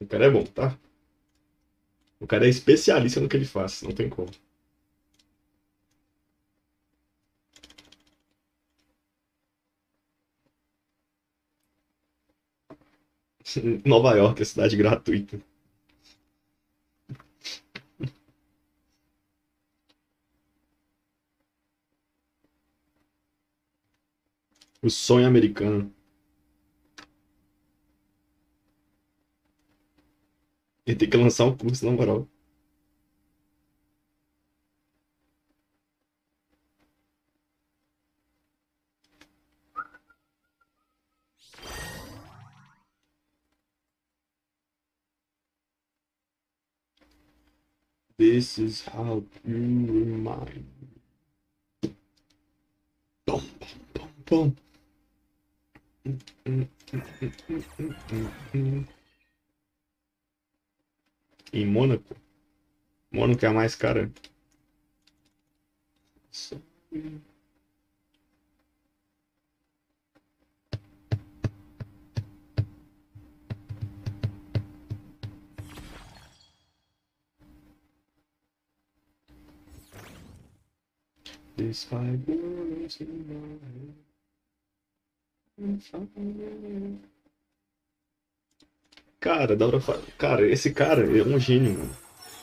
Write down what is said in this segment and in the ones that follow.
O cara é bom, tá? O cara é especialista no que ele faz, não tem como. Nova York é cidade gratuita. O sonho americano. Ele tem que lançar um curso, na moral. This is how you remind. Pum, pum, pum, pum. Em Mônaco. Mônaco é a mais cara. This five words in my head. Cara, dá pra Cara, esse cara é um gênio, mano.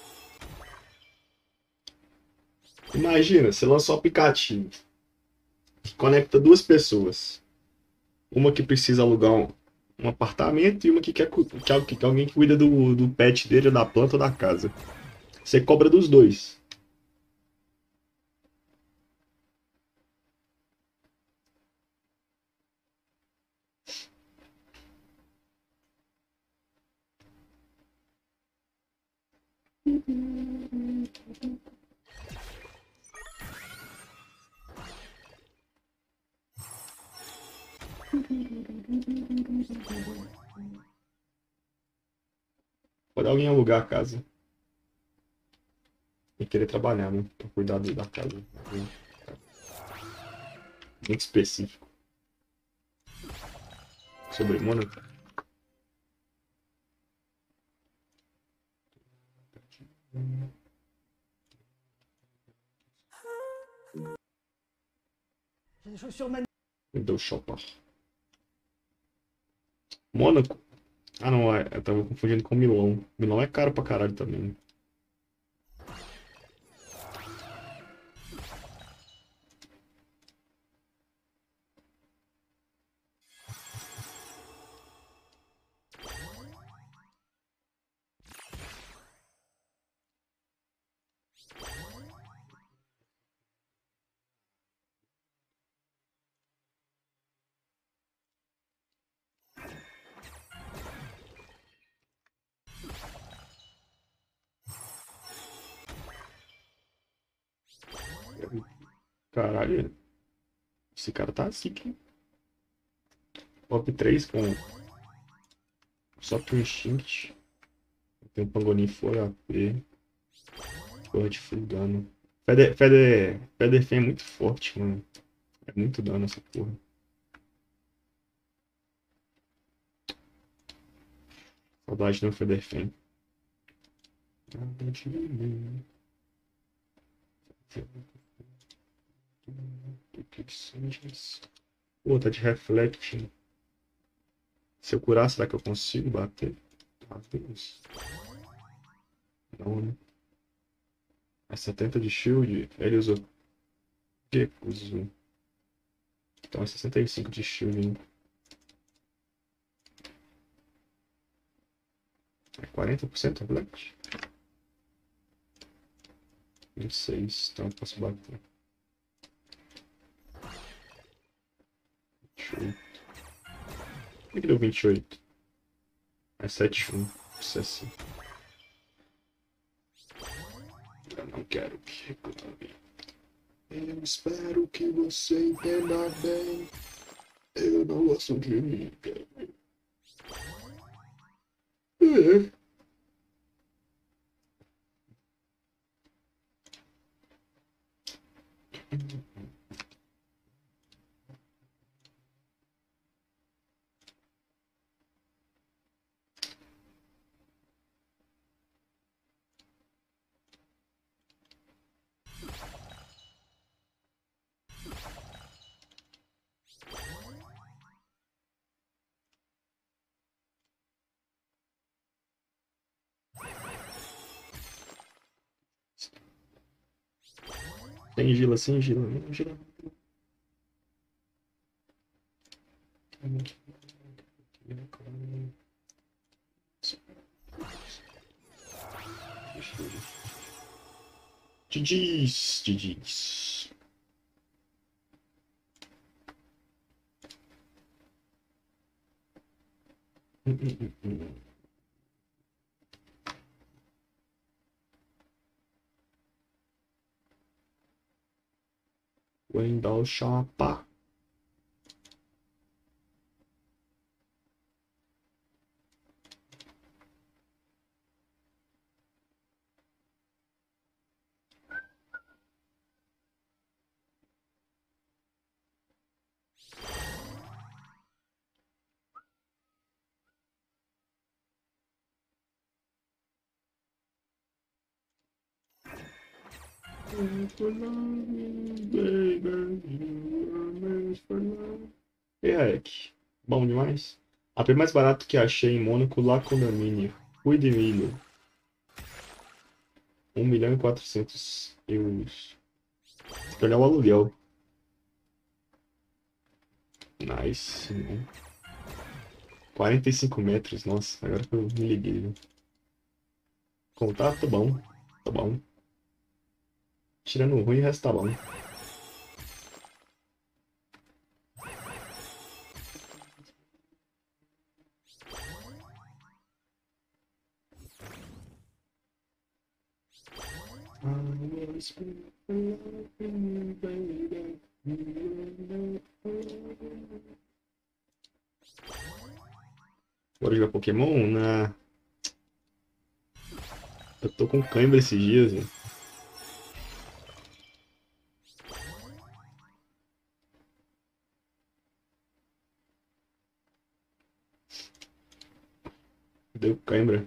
Imagina, você lança um aplicativo que conecta duas pessoas. Uma que precisa alugar um apartamento e uma que quer que alguém que cuida do pet dele, da planta ou da casa. Você cobra dos dois. Pode alguém alugar a casa e querer trabalhar, né? Pra cuidar da casa. Muito específico. Sobre Mônaco. Windows Shopper. Mônaco? Ah, não, eu tava confundindo com Milão. Milão é caro pra caralho também. Caralho, esse cara tá assim, que top 3 com só pro Instinct. Tem um Pangolim Fora AP. Porra de full dano. Federfen é muito forte, mano. É muito dano essa porra. Saudade do Federfen. Nada de mim. O que que seja isso? Pô, tá de Reflect. Se eu curar, será que eu consigo bater? Ah, Deus. Não, né? É 70 de shield. Ele usou. O que usou? Então é 65 de shield, hein? É 40% Reflect? 26, então eu posso bater. 28. Por que deu 28? É 7-1. Isso é assim. Eu não quero que reclame. Eu espero que você entenda bem. Eu não gosto de ninguém. É. Sem gila, sem gila. Não, gila. GG's, GG's. Wendell Chapa. E aí, bom demais. AP mais barato que achei em Mônaco, lá condomínio. Fui de milho. 1.400.000 euros. Tem que olhar o aluguel. Nice. 45 metros, nossa, agora que eu me liguei. Viu? Contato, tá bom. Tá bom. Tirando o ruim, o resto tá bom. Bora jogar Pokémon? Eu tô com cãibra esses dias, velho. Deu cãibra.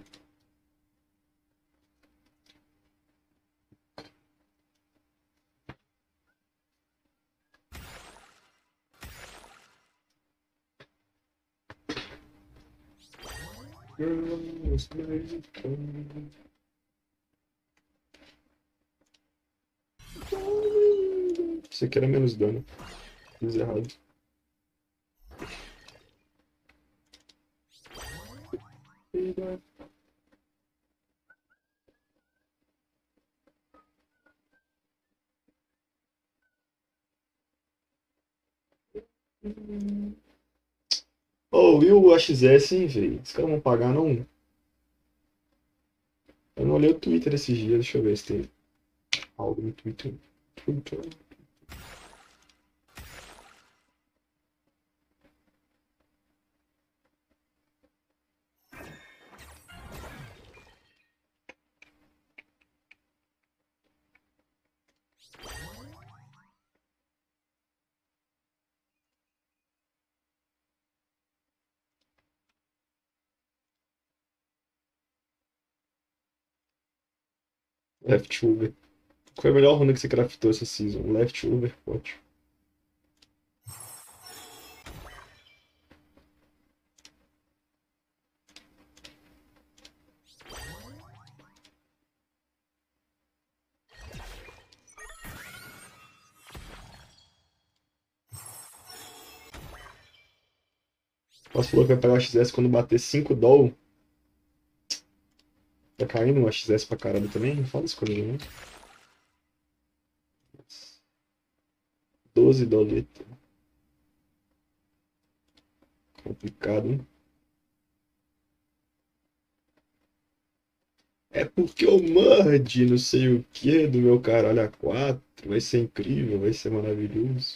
Isso aqui era menos dano. Fiz errado. Oh, e o AXS, hein, velho? Os caras vão pagar, não? Eu não olhei o Twitter esses dias, deixa eu ver se tem algo no Twitter. Twitter. Leftover. Qual foi a melhor runa que você craftou essa season? Leftover, ótimo. Posso falou que vai pegar o XS quando bater 5 doll. Tá caindo o XS pra caralho também? Não fala isso comigo, né? 12 doleta. Complicado, hein? É porque o Mud, não sei o que, do meu caralho a 4 vai ser incrível, vai ser maravilhoso.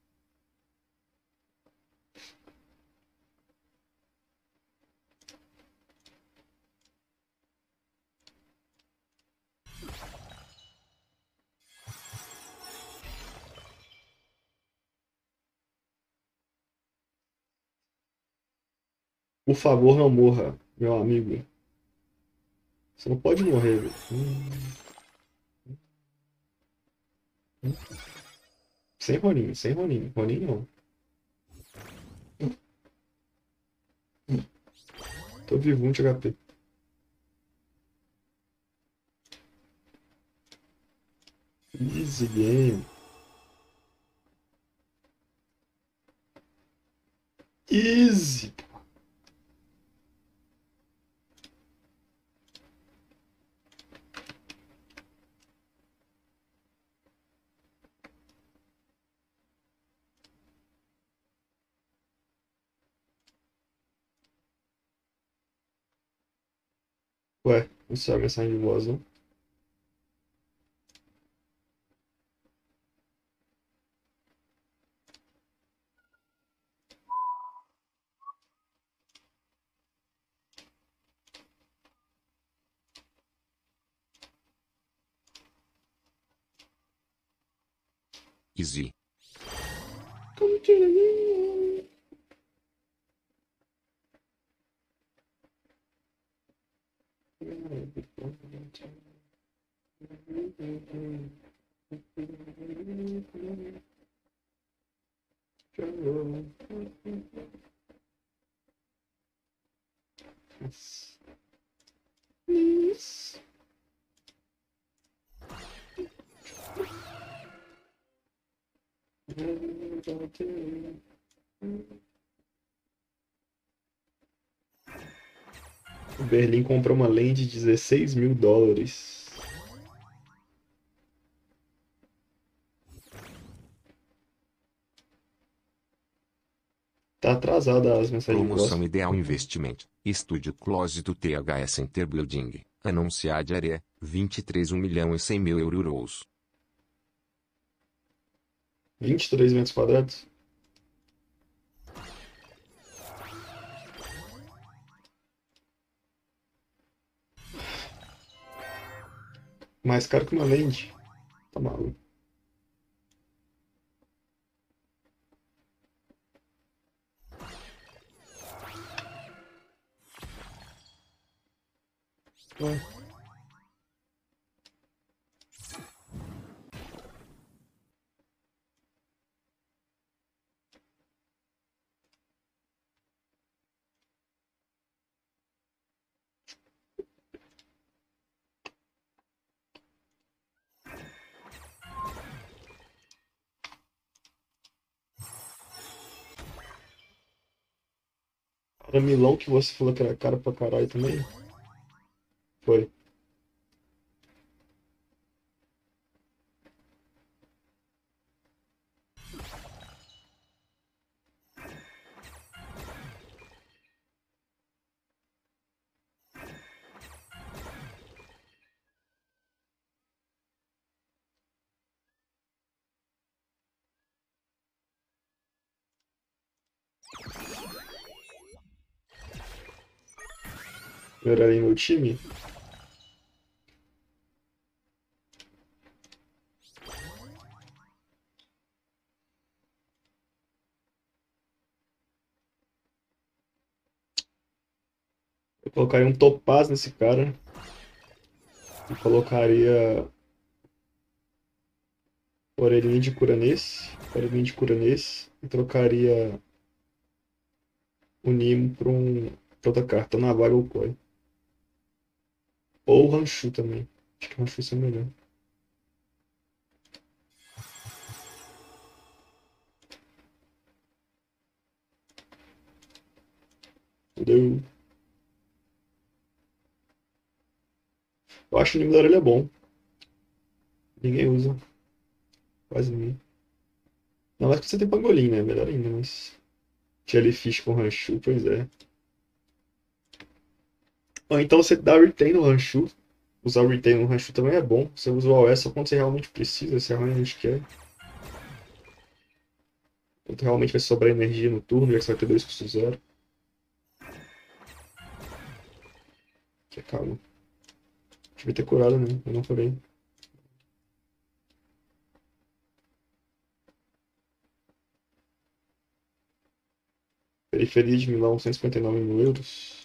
Por favor, não morra, meu amigo. Você não pode morrer, velho. Sem Roninho, sem Roninho. Roninho não. Tô vivo, 1 de HP. Easy game. Easy. Ué, não sabe a mensagem de voz, não? Easy. Isso. O Berlim comprou uma lente de 16 mil dólares. Tá atrasada as mensagens de Promoção voz. Ideal Investment. Estúdio Close to TH Center Building. Anunciade área. 23 1.100.000 euros. 23 metros quadrados. Mais caro que uma lente. Tá maluco. Ué. Era Milão que você falou que era caro pra caralho também? Foi. Eu era em meu time? Eu colocaria um topaz nesse cara. E colocaria orelhinha de cura nesse. Orelhinha de cura nesse. E trocaria o Nimo pra outra carta. Na vaga ou Koi. Ou o Ranchu também. Acho que o Ranchu é melhor. Entendeu? Eu acho que o Nimo da orelha bom. Ninguém usa. Quase ninguém. Não, mas que você tem pangolim, né? Melhor ainda, mas. Jellyfish com Ranchu, pois é. Ou então você dá retain no Ranchu. Usar o retain no Ranchu também é bom. Você usa o AOE só quando você realmente precisa, se realmente quer. Quando realmente vai sobrar energia no turno, já que você vai ter 2 custos zero. Que é calma. Devia ter curado, né? Eu não curei. Periferia de Milão, 159 mil euros.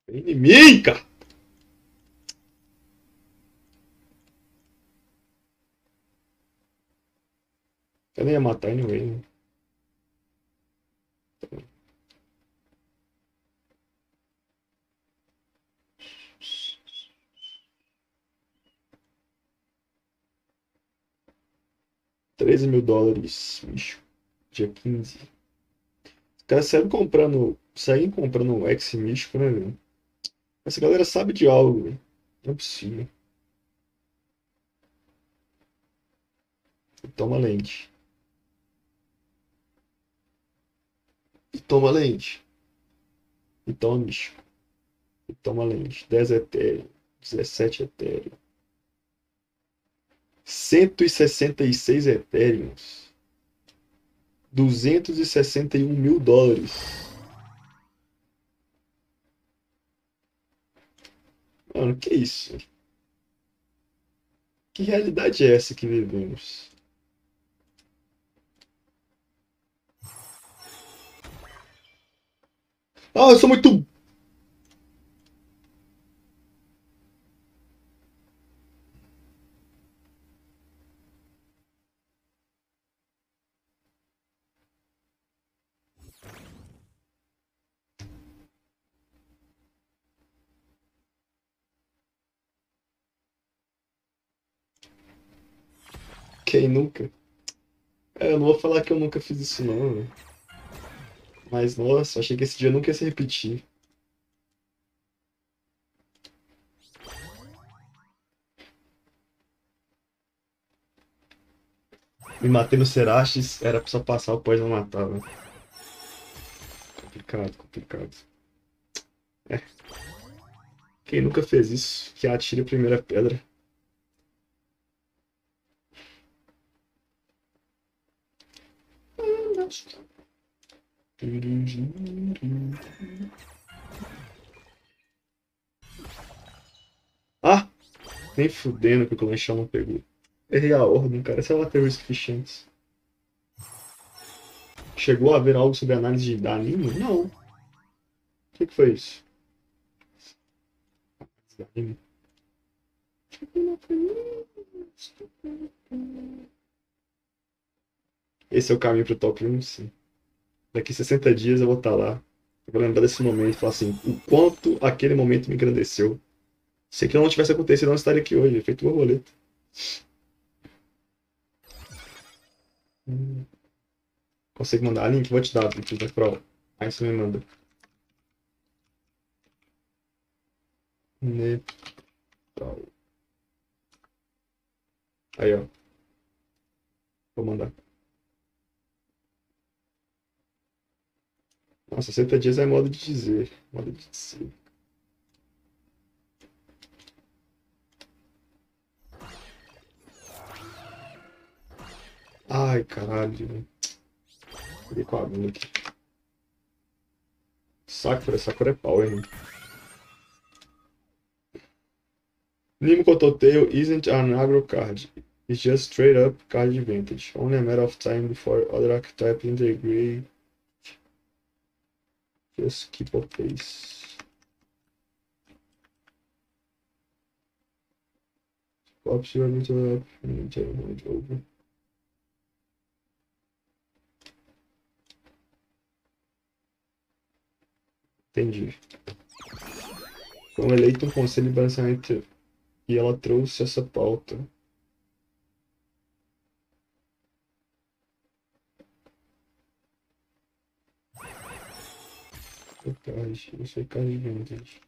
Vem em mim, cara! Eu nem ia matar anyway, né? 13 mil dólares, bicho. Dia 15. Os caras saem comprando um X místico, né, velho? Essa galera sabe de algo, velho. Não é possível. E toma lente. E toma lente. E toma místico. E toma lente. 10 etéreo. 17 etéreo. 166 etéreos. 261 mil dólares. Mano, que isso? Que realidade é essa que vivemos? Ah, eu sou muito. Quem nunca? É, eu não vou falar que eu nunca fiz isso, não, velho. Mas, nossa, achei que esse dia nunca ia se repetir. Me matei no Serastes, era só passar o pós não matava. Complicado, complicado. É, quem nunca fez isso, que atire a primeira pedra. Ah! Nem fudendo que o lanchão não pegou. Errei a ordem, cara. Essa é uma teoria suficiente. Chegou a ver algo sobre análise de anime? Não. O que foi isso? Esse é o caminho pro top 1, sim. Daqui 60 dias eu vou estar lá. Eu vou lembrar desse momento e falar assim, o quanto aquele momento me engrandeceu. Se aquilo não tivesse acontecido, eu não estaria aqui hoje, feito borboleta. Consegue mandar link? Vou te dar, link da prova. Aí você me manda. Nepal. Aí, ó. Vou mandar. Nossa, 60 dias é modo de dizer. Modo de dizer. Ai, caralho. Peguei com a agulha aqui. Sakura é power, hein? Nimo Kototail isn't an aggro card. It's just straight up card advantage. Only a matter of time before other archetypes integrate. Just keep a pace. Pops your little up and over. Entendi. Foi eleito um conselho de balanceamento e ela trouxe essa pauta. Isso é card advantage.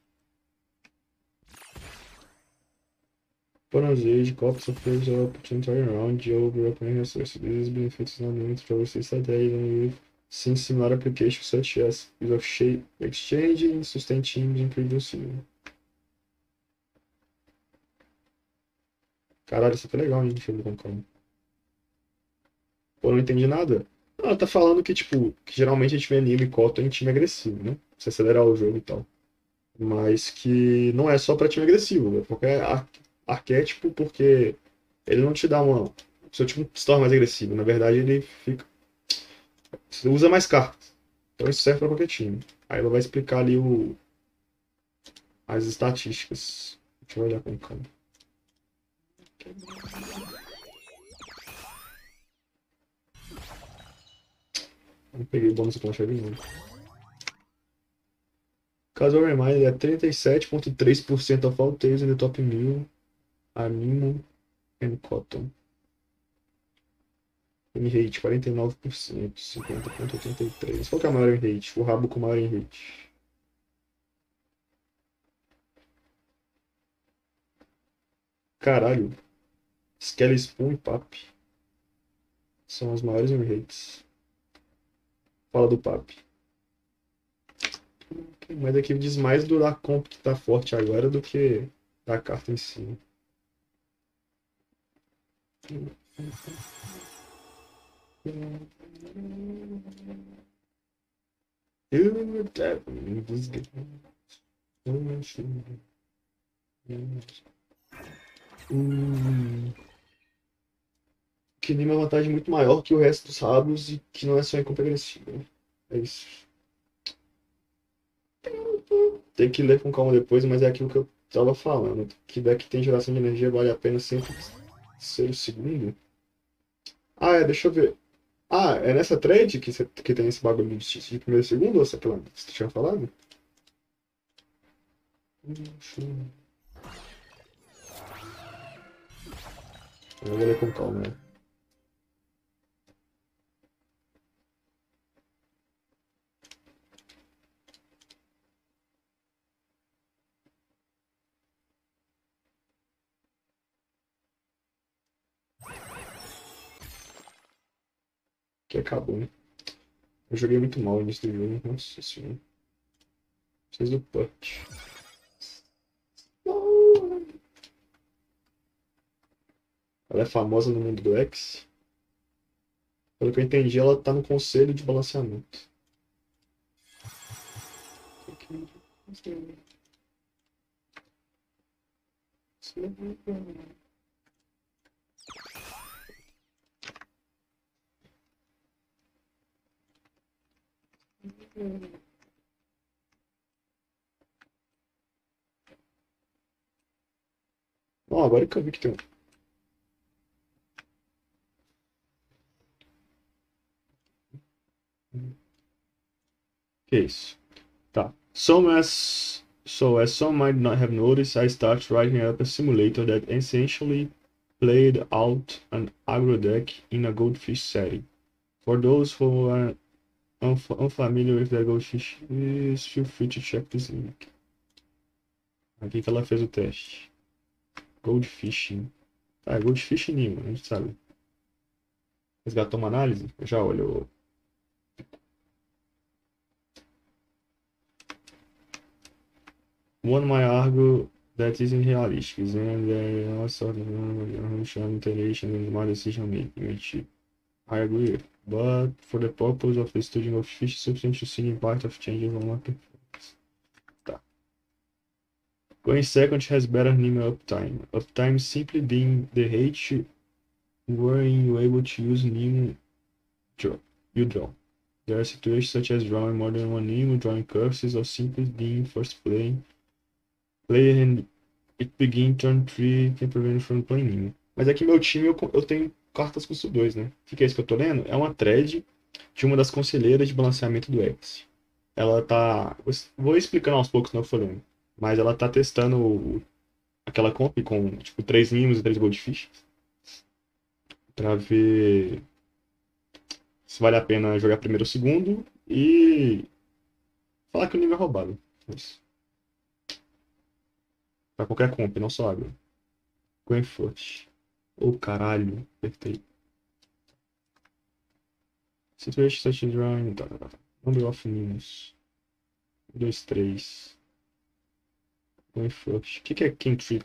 Bonus age, cops offers the opportunity to turn around the overlapping resources. These benefits not limited to overseas today, even with sim similar applications such as use of shape exchange and sustain teams in previous season. Caralho, isso aqui é legal, hein? Deixa eu ver com calma. Pô, não entendi nada. Ela tá falando que, tipo, que geralmente a gente vê anime e cota em time agressivo, né? Pra você acelerar o jogo e tal. Mas que não é só pra time agressivo, é qualquer arquétipo, porque ele não te dá uma. O seu time se torna mais agressivo. Na verdade, ele fica. Você usa mais cartas. Então isso serve pra qualquer time. Aí ela vai explicar ali as estatísticas. Deixa eu olhar com calma. Não peguei o bônus com a chave não. Caso Remind é 37,3% of all tails in the top 1000. Animo and Cotton. Rate 49%, 50,83%. Qual que é a maior rate? O rabo com maior rate. Caralho. Skelly Spoon e Pap são as maiores rates. Fala do Pap. Mas aqui diz mais do da comp que tá forte agora do que da carta em si. Que nem uma vantagem muito maior que o resto dos rabos e que não é só em compra agressiva. É isso. Tem que ler com calma depois, mas é aquilo que eu tava falando. Que deck tem geração de energia vale a pena sempre ser o segundo. Ah, deixa eu ver. Ah, é nessa trade que tem esse bagulho de primeiro e segundo, ou você tinha falado? Eu vou ler com calma, né? Que acabou, né? Eu joguei muito mal nesse jogo, nossa senhora. Vocês do punch. Ela é famosa no mundo do X. Pelo que eu entendi, ela tá no conselho de balanceamento. Não, agora que eu vi que tem um. Que é isso? Tá. So as some might not have noticed, I start writing up a simulator that essentially played out an aggro deck in a goldfish setting. For those who are unfamiliar with the goldfish, feel free to check this link. Aqui que ela fez o teste. Goldfishing. Ah, Goldfish Nimo, a gente sabe. Resgatou uma análise? Já olhou. One might argue that isn't realistic, and there are all sorts of iteration and smart decision making, which I agree with. But for the purpose of the studying of fish, substantial seeing part of changes on market performance. Tá. Going second has better Nemo uptime. Uptime simply being the rate when you able to use Nemo you draw. There are situations such as drawing more than one Nemo, drawing curses, or simply being first player and it begin turn 3 can prevent from playing Nemo. Mas aqui meu time eu tenho cartas custo 2, né? O que é isso que eu tô lendo? É uma thread de uma das conselheiras de balanceamento do X. Ela tá. Vou explicando aos poucos não falando. Mas ela tá testando aquela comp com tipo 3 Nimos e 3 Goldfish. Pra ver se vale a pena jogar primeiro ou segundo. E falar que o nível é roubado. Isso. Pra qualquer comp, não só água. Gwenfoot. Ô caralho, apertei. Situation such as drawing. Number of Nimos. 2, 3. Gwenfoot. O que é King Trip?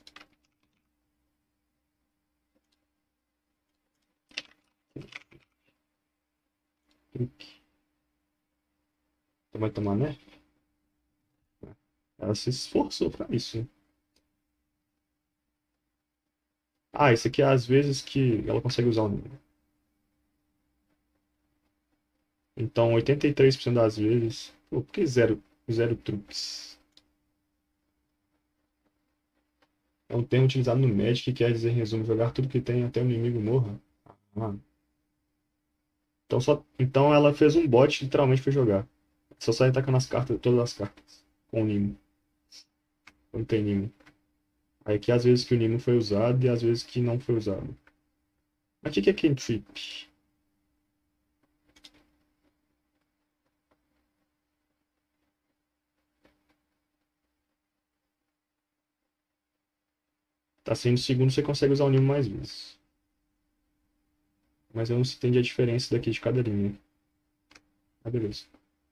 Vai tomar nerf? Ela se esforçou pra isso. Ah, esse aqui é às vezes que ela consegue usar o número. Então, 83% das vezes. Pô, por que zero truques? É um termo utilizado no Magic que quer dizer, em resumo, jogar tudo que tem até o inimigo morra. Ah. Então ela fez um bot literalmente pra jogar. Só sai atacando as cartas, todas as cartas. Com o Nimo. Não tem Nimo. Aí aqui às vezes que o Nimo foi usado e às vezes que não foi usado. Mas o que é Cantrip? Tá sendo segundo, você consegue usar o Nimo mais vezes. Mas eu não entendi a diferença daqui de cada linha. Ah, beleza.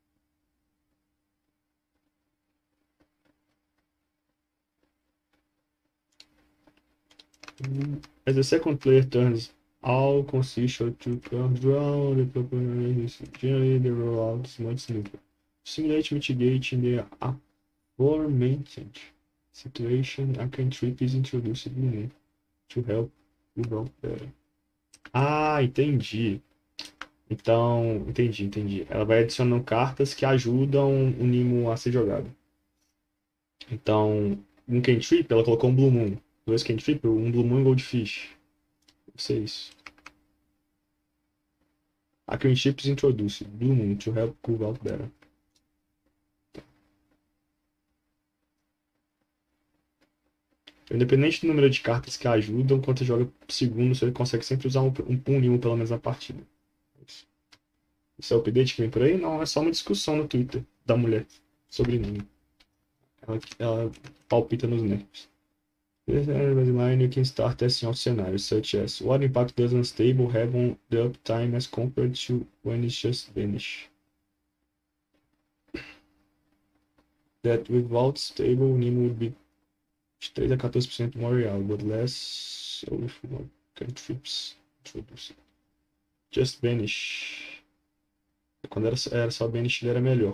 As the second player turns, all consist of two cards drawn, the proponent is generally the rollout is much smoother. Simulate mitigating the aforementioned situation, a cantrip is introduced in to help you roll better. Ah, entendi. Então, entendi. Ela vai adicionando cartas que ajudam o Nimo a ser jogado. Então, um cantrip, ela colocou um Blue Moon. Dois cantrip, um Blue Moon e um Goldfish. Seis. A cantrip is introduced Blue Moon to help cool out better. Então, independente do número de cartas que ajudam, quando você joga segundo, você consegue sempre usar um Nimo pelo menos na partida. Esse é o update que vem por aí? Não, é só uma discussão no Twitter da mulher sobre Nimo. Ela palpita nos nerfs. This line you can start testing out scenarios such as what impact does unstable have on the uptime as compared to when it's just vanished. That without stable, Nemo would be 3 a 14% more reliable, but less so if more cantrips introduced. Just vanish. Quando era só vanish, ele era melhor.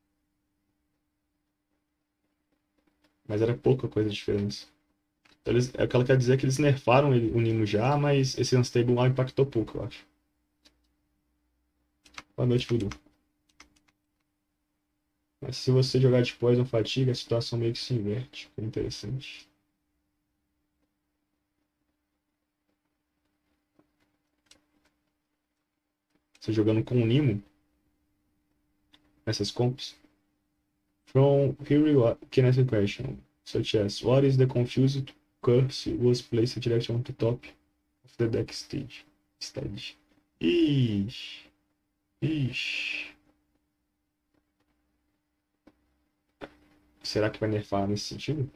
Mas era pouca coisa de diferença. Então, o que ela quer dizer é que eles nerfaram o Nimo já, mas esse unstable lá impactou pouco, eu acho. Boa noite, Voodoo. Mas se você jogar de Poison Fatiga, a situação meio que se inverte. É interessante. Você jogando com o Nimo, nessas comps. From here you can ask a question, such as, what is the confused curse was placed directly on the top of the deck stage? Ixi. Ixi. Será que vai nerfar nesse sentido?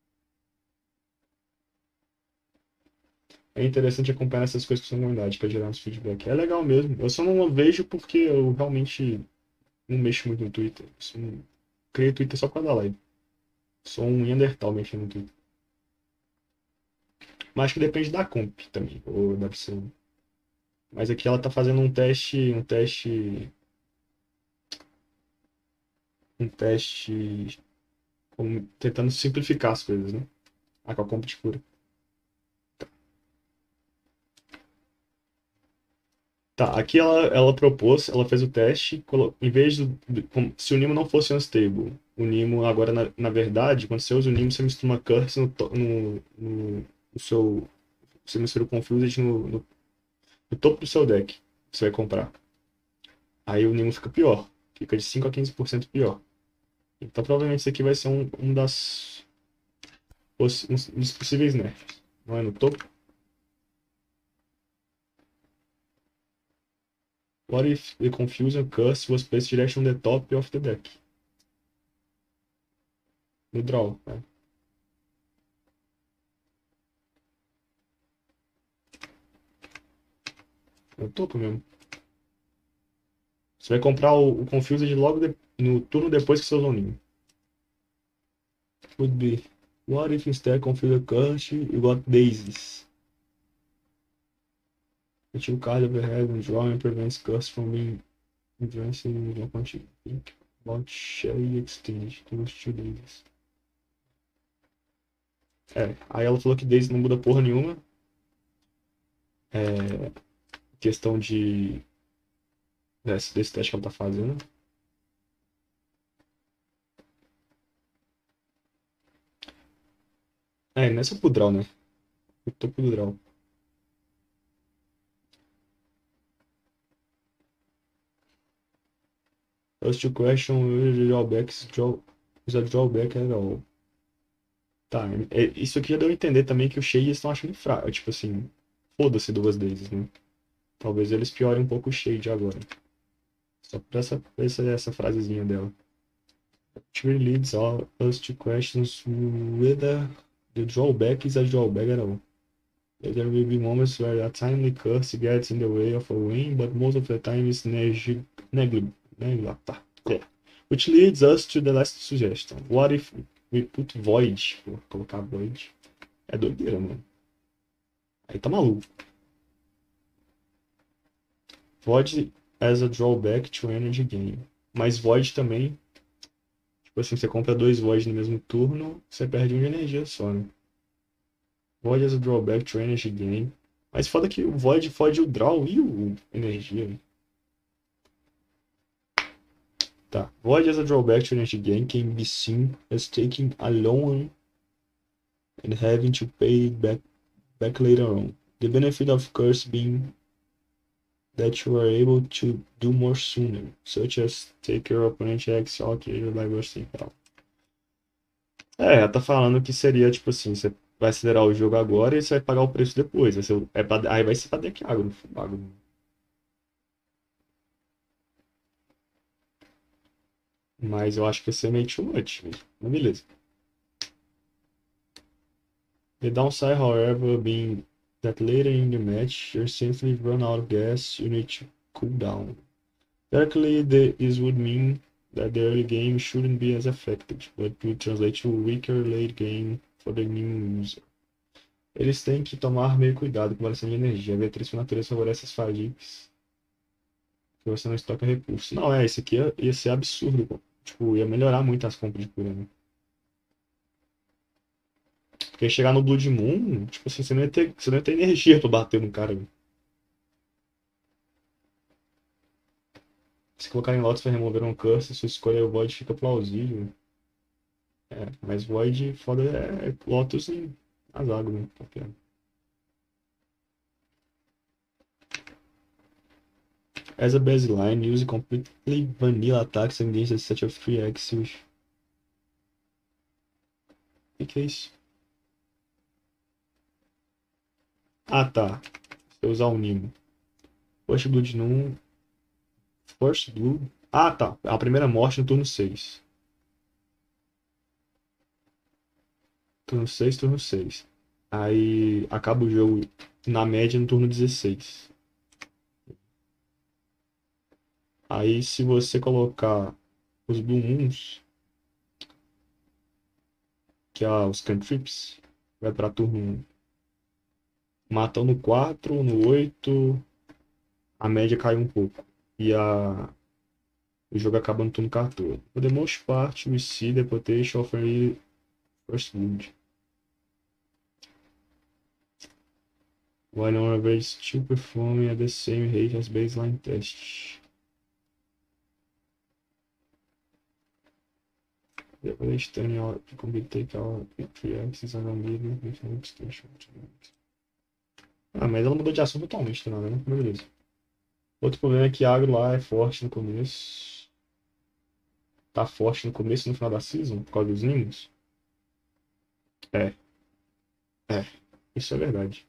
É interessante acompanhar essas coisas com a comunidade para gerar uns feedback. É legal mesmo. Eu só não vejo porque eu realmente não mexo muito no Twitter. Eu não... Criei Twitter só para dar live. Sou um Neandertal mexendo no Twitter. Mas acho que depende da comp também, ou deve ser. Mas aqui ela tá fazendo um teste tentando simplificar as coisas, né? Ah, com a comp de cura. Tá, aqui ela propôs, ela fez o teste, em vez se o Nimo não fosse unstable, o Nimo agora, na verdade, quando você usa o Nimo, você mistura uma curse no seu, você mistura o Confused no topo do seu deck, que você vai comprar. Aí o Nimo fica pior, fica de 5 a 15% pior. Então provavelmente isso aqui vai ser um dos possíveis nerfs. Não é no topo? What if the Confusion Curse was placed directly on the top of the deck? No draw, né? No topo mesmo. Você vai comprar o Confused logo no turno depois que você usou o Nimo. Would be, what if instead Confused Curse you got Daisies? Until card overhead when drawing prevents curse from being advanced in one quantity. Think about Sherry Exchange to those two Daisies. Aí ela falou que Daisy não muda porra nenhuma. Questão desse teste que ela tá fazendo. É, nessa pro draw, né? Eu tô pro draw. First question, drawbacks, is a drawback at all. Tá, isso aqui já deu a entender também que o Shade eles estão achando fraco. Tipo assim, foda-se duas vezes, né? Talvez eles piorem um pouco o Shade agora. Só por essa frasezinha dela. Actually leads all us to questions whether the drawback is a drawback at all. There will be moments where a timely curse gets in the way of a win, but most of the time it's negligible. Tá. É. Which leads us to the last suggestion. What if we put void? Vou colocar void. É doideira, mano. Aí tá maluco. Void as a drawback to energy gain. Mas void também. Tipo assim, você compra dois void no mesmo turno, você perde um de energia só, né? Void as a drawback to energy gain. Mas foda que o void fode o draw e o energia, né? Tá. Void as a drawback to energy gain can be seen as taking a loan and having to pay it back later on. The benefit of curse being that you are able to do more sooner, such as take your opponent X allocated by bursting hell. É, tá falando que seria tipo assim, você vai acelerar o jogo agora e você vai pagar o preço depois. Aí vai ser pra deck agro. Mas eu acho que ia ser meio too much, mas beleza. The downside, however, being that later in the match, you simply run out of gas, you need to cool down. Theoretically, this would mean that the early game shouldn't be as effective, but would translate to weaker late game for the new user. Eles têm que tomar meio cuidado com a variação de energia. A Beatriz por natureza favorece as fadigas, que você não estoca recursos. Não, isso aqui ia ser absurdo, pô. Tipo, ia melhorar muito as compras de cura, né? Porque chegar no Blood Moon, tipo assim, você não ia ter energia pra bater no cara, né? Se colocar em Lotus para remover um curse, sua escolha é o Void fica plausível. É, mas Void foda é Lotus em Azago, né? As a baseline, use completely vanilla attacks against a set of 3 axes. O que é isso? Ah, tá. Se eu usar o Nimo. First Blood num. First Blood. Ah, tá. A primeira morte no turno 6. Turno 6, turno 6. Aí acaba o jogo na média no turno 16. Aí se você colocar os Blue Moons, que é os cantrips, vai pra turno 1. Matam no 4, no 8, a média cai um pouco. E o jogo acaba no turno 14. For the most part, we see the potential of a first wound. While on average still performing at the same rate as baseline test. The average turning out to complete take out 3 axes and a medium with an extension. Ah, mas ela mudou de assunto totalmente, tá nada, né? Mas beleza. Outro problema é que agro lá é forte no começo. Tá forte no começo e no final da season, por causa dos Nimos. É, é. Isso é verdade.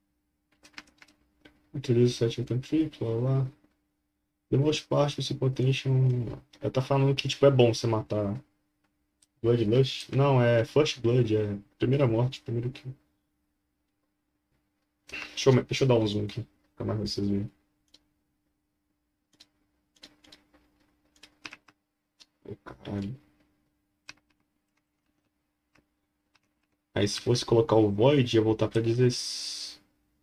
Utiliza o set item trip, blá blá blá. The most part desse potential. Ela tá falando que tipo, é bom você matar Bloodlust. Não, é First Blood, é primeira morte, primeiro kill. Deixa eu dar um zoom aqui, pra mais vocês verem. Ai, caralho. Aí se fosse colocar o Void, ia voltar pra 16.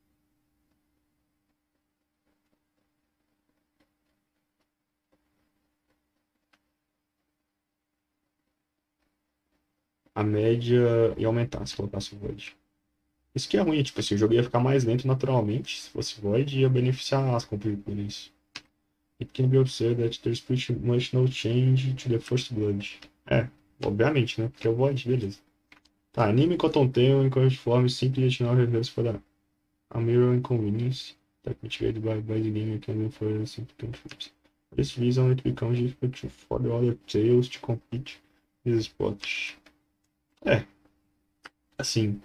A média ia aumentar se colocasse o Void. Isso que é ruim, tipo assim, o jogo ia ficar mais lento naturalmente. Se fosse Void, ia beneficiar as compras por isso. It can be observed that there's pretty much no change to the First Blood. É, obviamente, né? Porque é o Void, beleza. Tá, anime Cotton Tail, encourage form, simply additional reverse for a mirror inconvenience that mitigated by the game can be for simple controls. For this reason, it becomes difficult for the other tails to compete nesse spot. É, assim,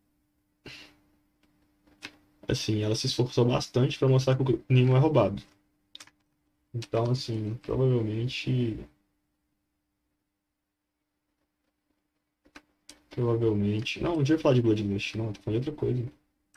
ela se esforçou bastante pra mostrar que o Nemo é roubado. Então, assim, provavelmente, não, não devia falar de Bloodlust, não, tô falando de outra coisa.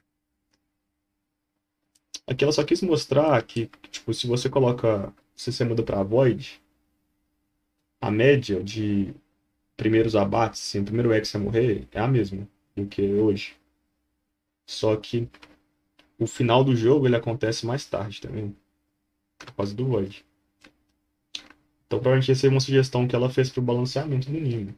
Aqui ela só quis mostrar que, tipo, se você coloca, se você muda pra Void, a média de primeiros abates, assim, o primeiro X a morrer é a mesma do que hoje. Só que o final do jogo ele acontece mais tarde também, por causa do Void. Então provavelmente essa é uma sugestão que ela fez pro balanceamento do Nimo.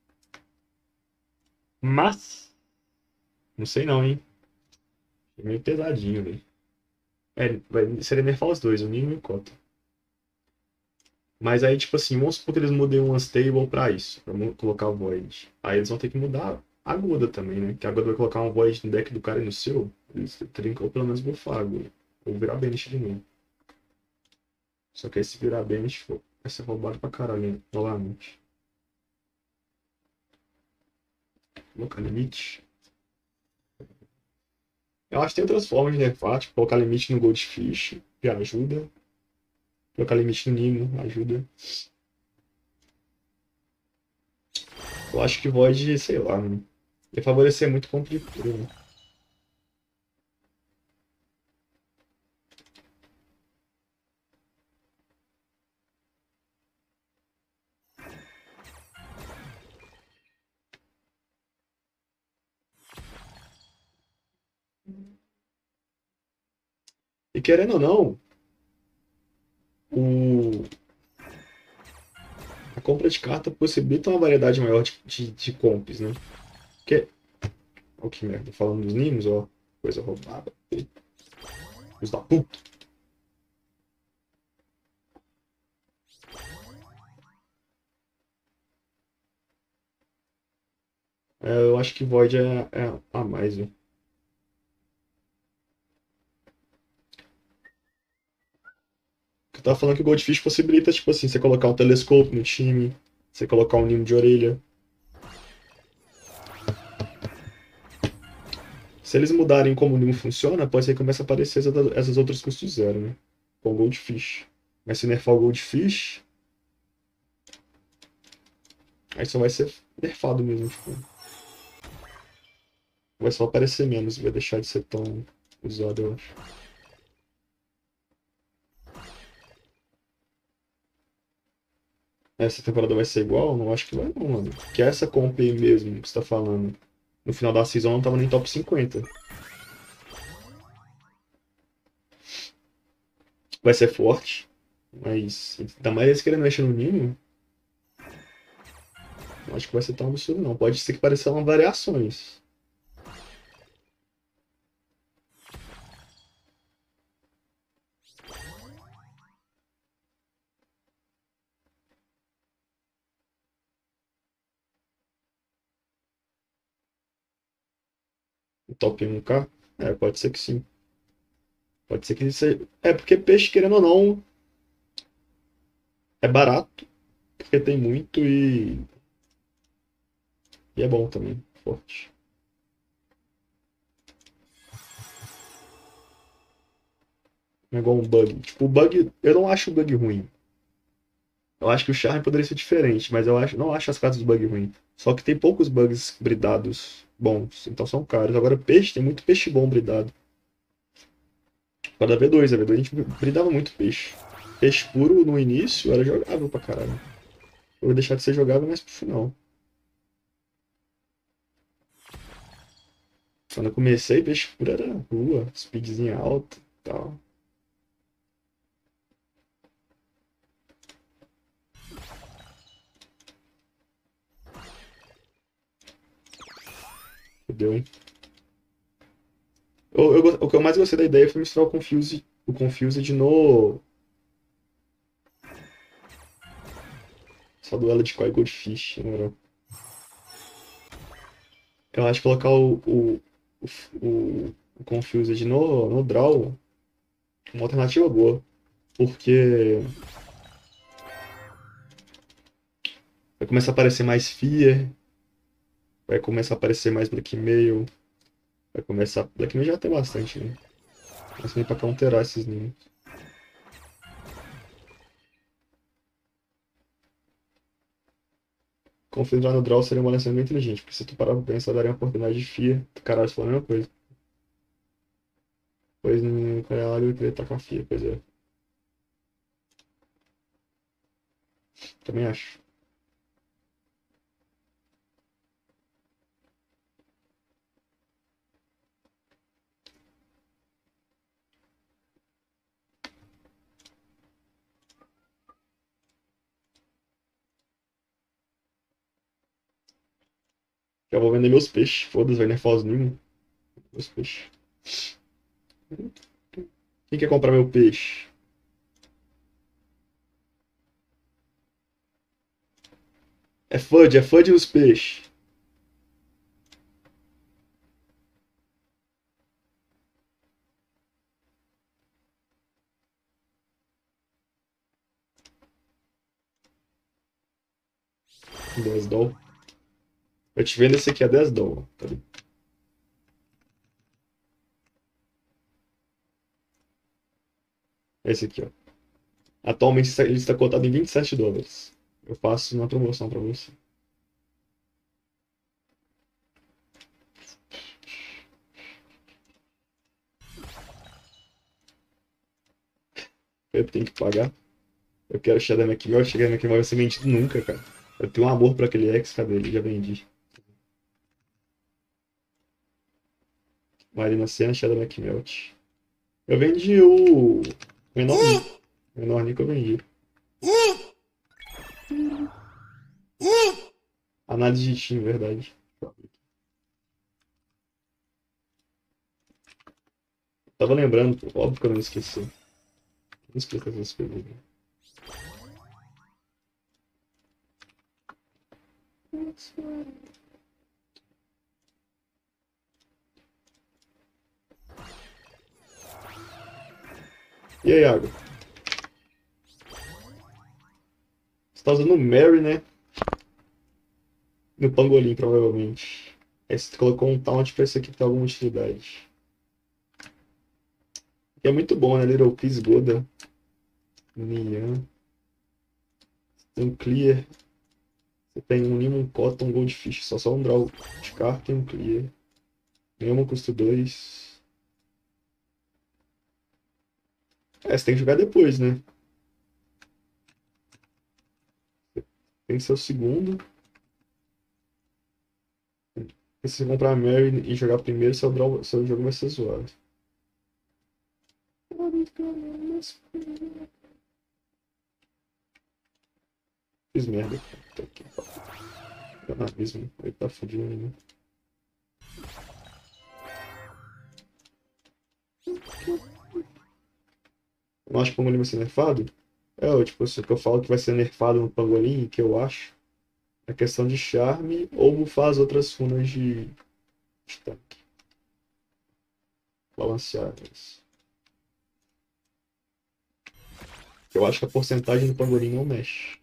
Mas, não sei não, hein? É meio pesadinho, velho. Seria nerfar os dois, o Nimo e o Cotton. Mas aí, tipo assim, vamos supor que eles mudem um Unstable pra isso, pra colocar o Void. Aí eles vão ter que mudar a Aguda também, né? Que a Aguda vai colocar um Void no deck do cara e no seu. Eles teriam que ou pelo menos buffar a Aguda. Ou virar Banish de novo. Só que aí se virar Banish, vai ser roubado pra caralho, né? Novamente. Colocar limite. Eu acho que tem outras formas de nerfar, tipo, colocar limite no Goldfish, já ajuda. Colocar limite no Nimo, ajuda. Eu acho que Void, sei lá, mano. Ia favorecer muito contra o Puro, né? E querendo ou não, o... a compra de carta possibilita uma variedade maior de comps, né? Porque... Olha que merda, falando dos Nimos, ó. Coisa roubada. Os da puta. É, eu acho que Void é a mais, velho. Eu tava falando que o Goldfish possibilita, tipo assim, você colocar um telescope no time, você colocar um Nimo de orelha. Se eles mudarem como o Nimo funciona, pode ser que comece a aparecer essas outras custo zero, né? Com o Goldfish. Mas se nerfar o Goldfish, aí só vai ser nerfado mesmo, tipo. Vai só aparecer menos, vai deixar de ser tão usado, eu acho. Essa temporada vai ser igual? Não acho que vai não, mano. Que essa comp aí mesmo que você tá falando. No final da season não tava nem top 50. Vai ser forte. Mas ainda mais eles querendo mexer no Nino, não acho que vai ser tão absurdo não. Pode ser que pareçam variações. O top 1K? É, pode ser que sim. Pode ser que isso seja... É porque peixe, querendo ou não, é barato, porque tem muito e é bom também, forte. Não é igual um bug. Tipo, o bug, eu não acho o bug ruim. Eu acho que o charme poderia ser diferente, mas não acho as cartas do bug ruim. Só que tem poucos bugs bridados bons, então são caros. Agora, peixe, tem muito peixe bom bridado. Cada V2, a V2 a gente bridava muito peixe. Peixe puro no início era jogável pra caralho. Eu vou deixar de ser jogável mais pro final. Quando eu comecei, peixe puro era rua, speedzinha alta e tal. Fudeu, hein? O que eu mais gostei da ideia foi misturar o Confused no. Só duelo de Koi Goldfish, na moral. Eu acho que colocar o Confused no draw é uma alternativa boa. Porque vai começar a aparecer mais Fear, vai começar a aparecer mais Blackmail, vai começar. Blackmail já tem bastante, né? Mas nem pra counterar esses ninhos. Confused no draw seria uma lançamento muito inteligente, porque se tu parar pra pensar, daria uma oportunidade de Fear. Caralho, você falou a mesma coisa. Pois no caralho eu queria tacar Fear, pois é. Também acho. Já vou vender meus peixes. Foda-se, vai nerfar os ninhos. Meus peixes. Quem quer comprar meu peixe? É FUD os peixes. $10. Eu te vendo esse aqui a $10. Tá ligado? Esse aqui, ó. Atualmente ele está cotado em $27. Eu faço uma promoção pra você. Eu tenho que pagar. Eu quero Shadow McMillan. Shadow McMillan vai ser vendido nunca, cara. Eu tenho um amor por aquele ex, cadê ele? Já vendi. Marina Senna, Shadow McMelt. Eu vendi o menor Nico. O menor Nico eu vendi. Análise de time, verdade. Tava lembrando, pô, óbvio que eu não esqueci. Não explica essas coisas. E aí, Água? Você tá usando o Mary, né? No Pangolim, provavelmente. Aí você colocou um taunt pra esse aqui ter alguma utilidade. Que é muito bom, né? Little Peace, Goda, Nian. Tem um Clear. Você tem um Lemon Cotton, um Goldfish. Só um draw de carta e um Clear. Nenhuma custa 2. É, você tem que jogar depois, né? Tem que ser o segundo. Se você comprar a Mary e jogar primeiro, seu jogo vai ser zoado. Fiz merda. Puta que pariu. Tá mesmo. Ele tá fudido ainda. Eu não acho que o Pangolim vai ser nerfado? Tipo, o que eu falo que vai ser nerfado no Pangolim, que eu acho, é questão de charme ou bufar as outras runas de tanque. Balanceadas. Eu acho que a porcentagem do Pangolim não mexe.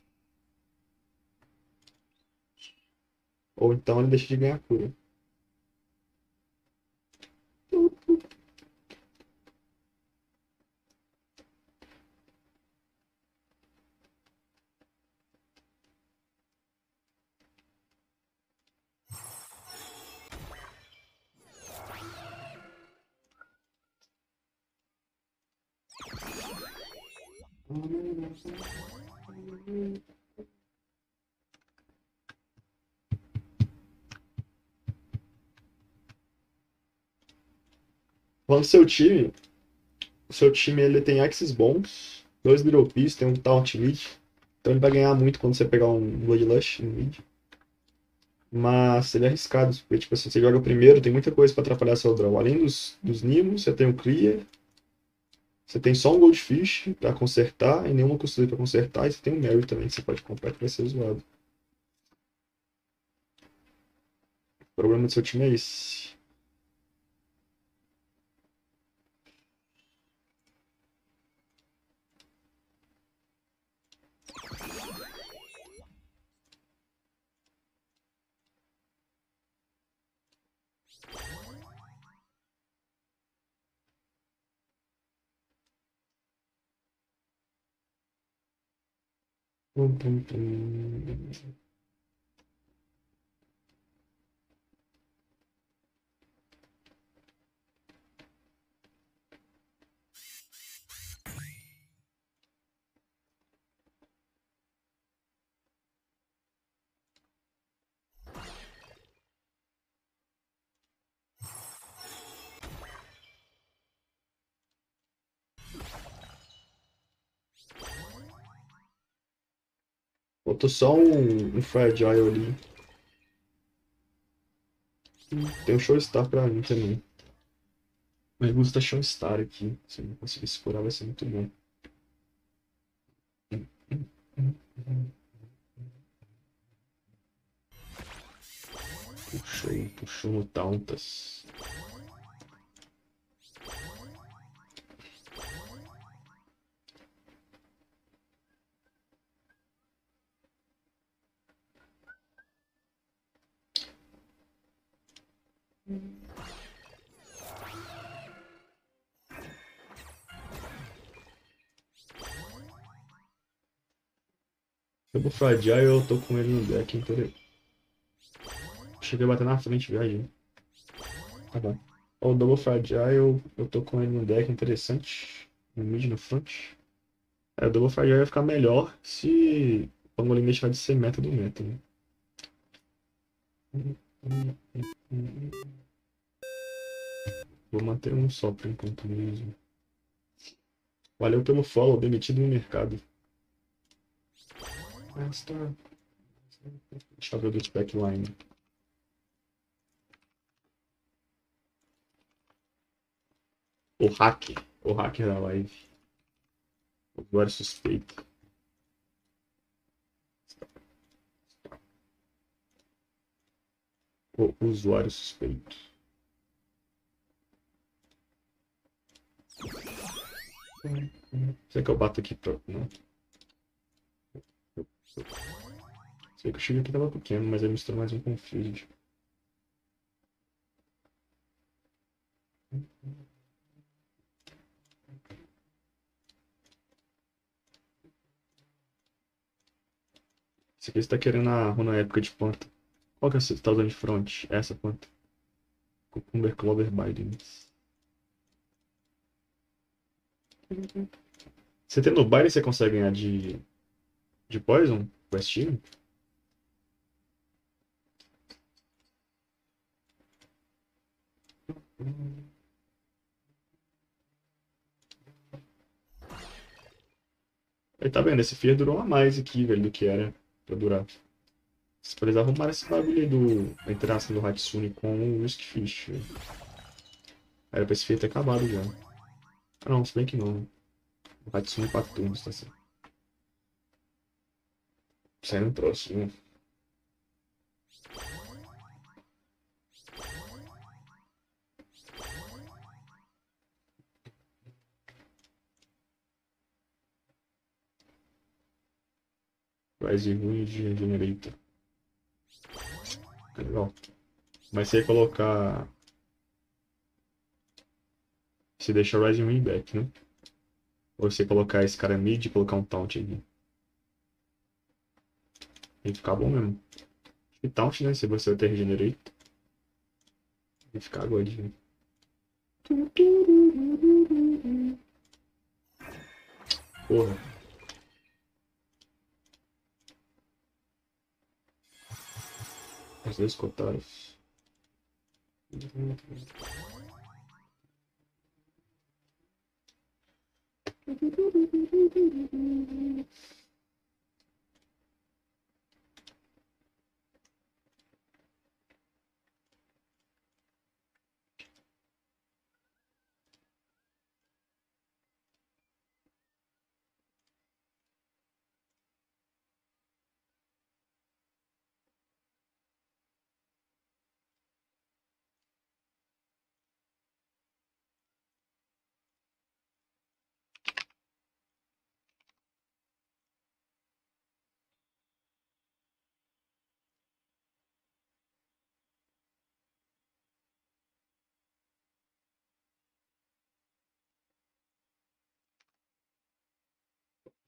Ou então ele deixa de ganhar cura. Falando do seu time, o seu time ele tem axes bons, 2 Little Piece, tem um Taunt mid, então ele vai ganhar muito quando você pegar um Bloodlush no mid. Mas ele é arriscado, porque tipo assim, você joga primeiro, tem muita coisa pra atrapalhar seu draw. Além dos Nimos, você tem o Clear, você tem só um Goldfish pra consertar, e nenhuma costura pra consertar, e você tem um Mary também que você pode comprar que vai ser zoado. problema do seu time é esse. Tum, tum, tum. Faltou só um Fragile ali. Tem um Showstar pra mim também. Mas custa Showstar aqui. Se eu não conseguir segurar, vai ser muito bom. Puxou no Tauntas. Double Fragile, eu tô com ele no deck inteiro. Cheguei a bater na frente, viagem. Tá bom. O Double Fragile, eu tô com ele no deck interessante. No mid, no front. O Double Fragile vai ficar melhor se o Pangolin deixar de ser meta do meta, né? Vou manter um só por enquanto mesmo. Valeu pelo follow, demitido no mercado. Master. Deixa eu ver do backline. O hacker da live. Usuário suspeito. O usuário suspeito. Será que eu bato aqui pra... Não. Sei que eu cheguei aqui tava pequeno, mas aí misturou mais um Confused. Esse aqui você tá querendo a runa épica de planta. Qual que é você tá usando de front? Essa planta. Cucumber Clover Biden. Você tendo Biden, você consegue ganhar de Poison? Questinho? Aí tá vendo, esse Fear durou a mais aqui, velho, do que era pra durar. Vocês precisam arrumar esse bagulho aí da interação do Hatsune com o Whiskfish, velho. Era pra esse Fear ter acabado já. Ah não, se bem que não. O Hatsune 4 turnos, tá certo. Saindo um troço, né? Rise ruim de Regenerator. Legal. Mas se colocar. Se deixar Rising Wind back, né? Ou você colocar esse cara mid e colocar um taunt aqui. Vai ficar bom mesmo. E taunt, né? Se você ter Regenerate. Vai ficar god, né? Porra. Os dois Kotaros.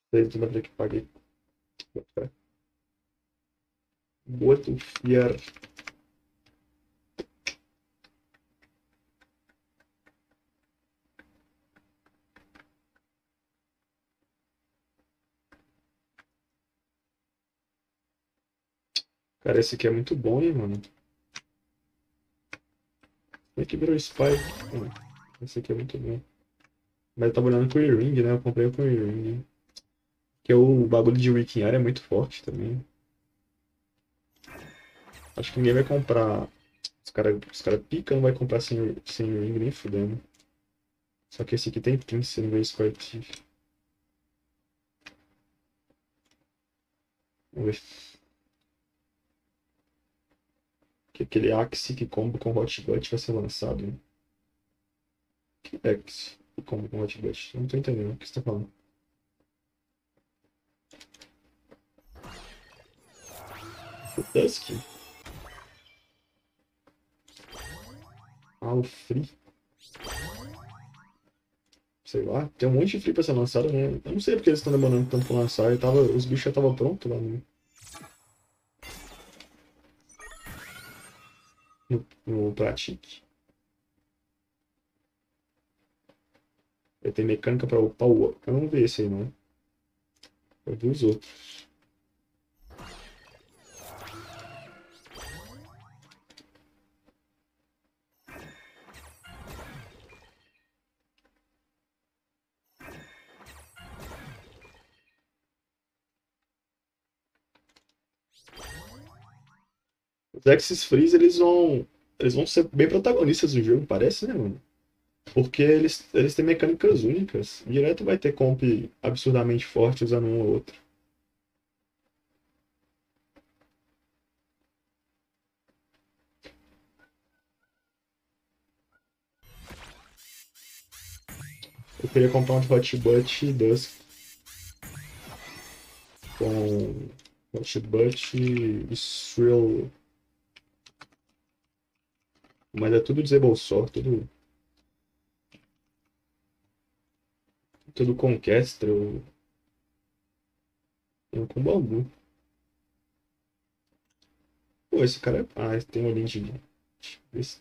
Desde o que paguei. What fear. Cara, esse aqui é muito bom, hein, mano. Como é que virou Spike? Esse aqui é muito bom. Mas eu tava olhando com o E-Ring, né? Eu comprei com o E-Ring. Que o bagulho de Weaken Area é muito forte também. Acho que ninguém vai comprar. Os cara pica não vai comprar sem ring nem fudendo. Só que esse aqui tem Pince, não veio Square Thief. Vamos ver. Que aquele Axe que combo com Hot Butt vai ser lançado. Né? Que Axe que combo com Hot Butt? Não tô entendendo o que você tá falando. O Dusk? Ah, o Free. Sei lá, tem um monte de Free pra ser lançado, né? Eu não sei porque eles estão demorando tanto pra lançar. Os bichos já estavam prontos lá no Pratique. Ele tem mecânica pra upar o. Eu não vi esse aí, não. Eu vi os outros. Os Axis Freeze, eles vão ser bem protagonistas do jogo, parece, né, mano? Porque eles têm mecânicas únicas. Direto vai ter comp absurdamente forte usando um ou outro. Eu queria comprar um de Hot Butt Dusk com Hot Butt e Shrill. Mas é tudo Disable Sword, tudo Conquestra com bambu. Pô, esse cara é. Ah, tem um olhinho de. Esse...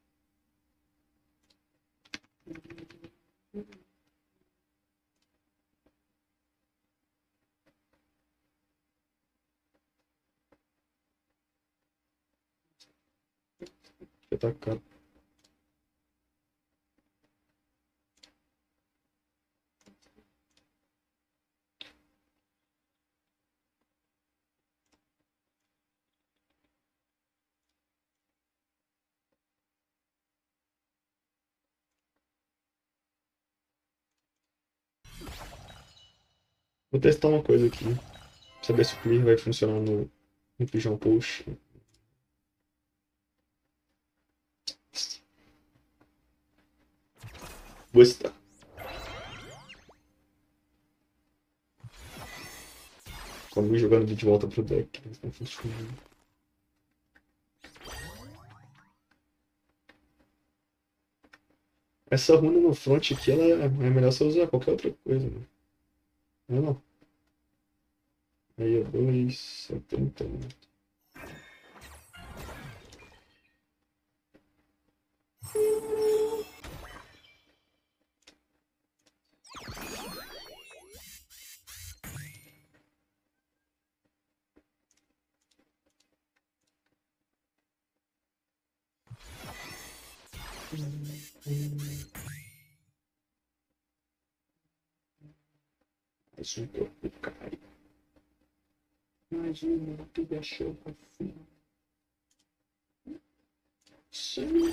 Tá caro. Vou testar uma coisa aqui. Saber se o clear vai funcionar no Pigeon Push. Vou estar. Como jogando de volta pro deck. Não funciona. Essa runa no front aqui, ela é melhor você usar qualquer outra coisa, né? Não é não. Aí é 2,70. Mais um corpo cai. Mais uma que deixou pra cima. Sim.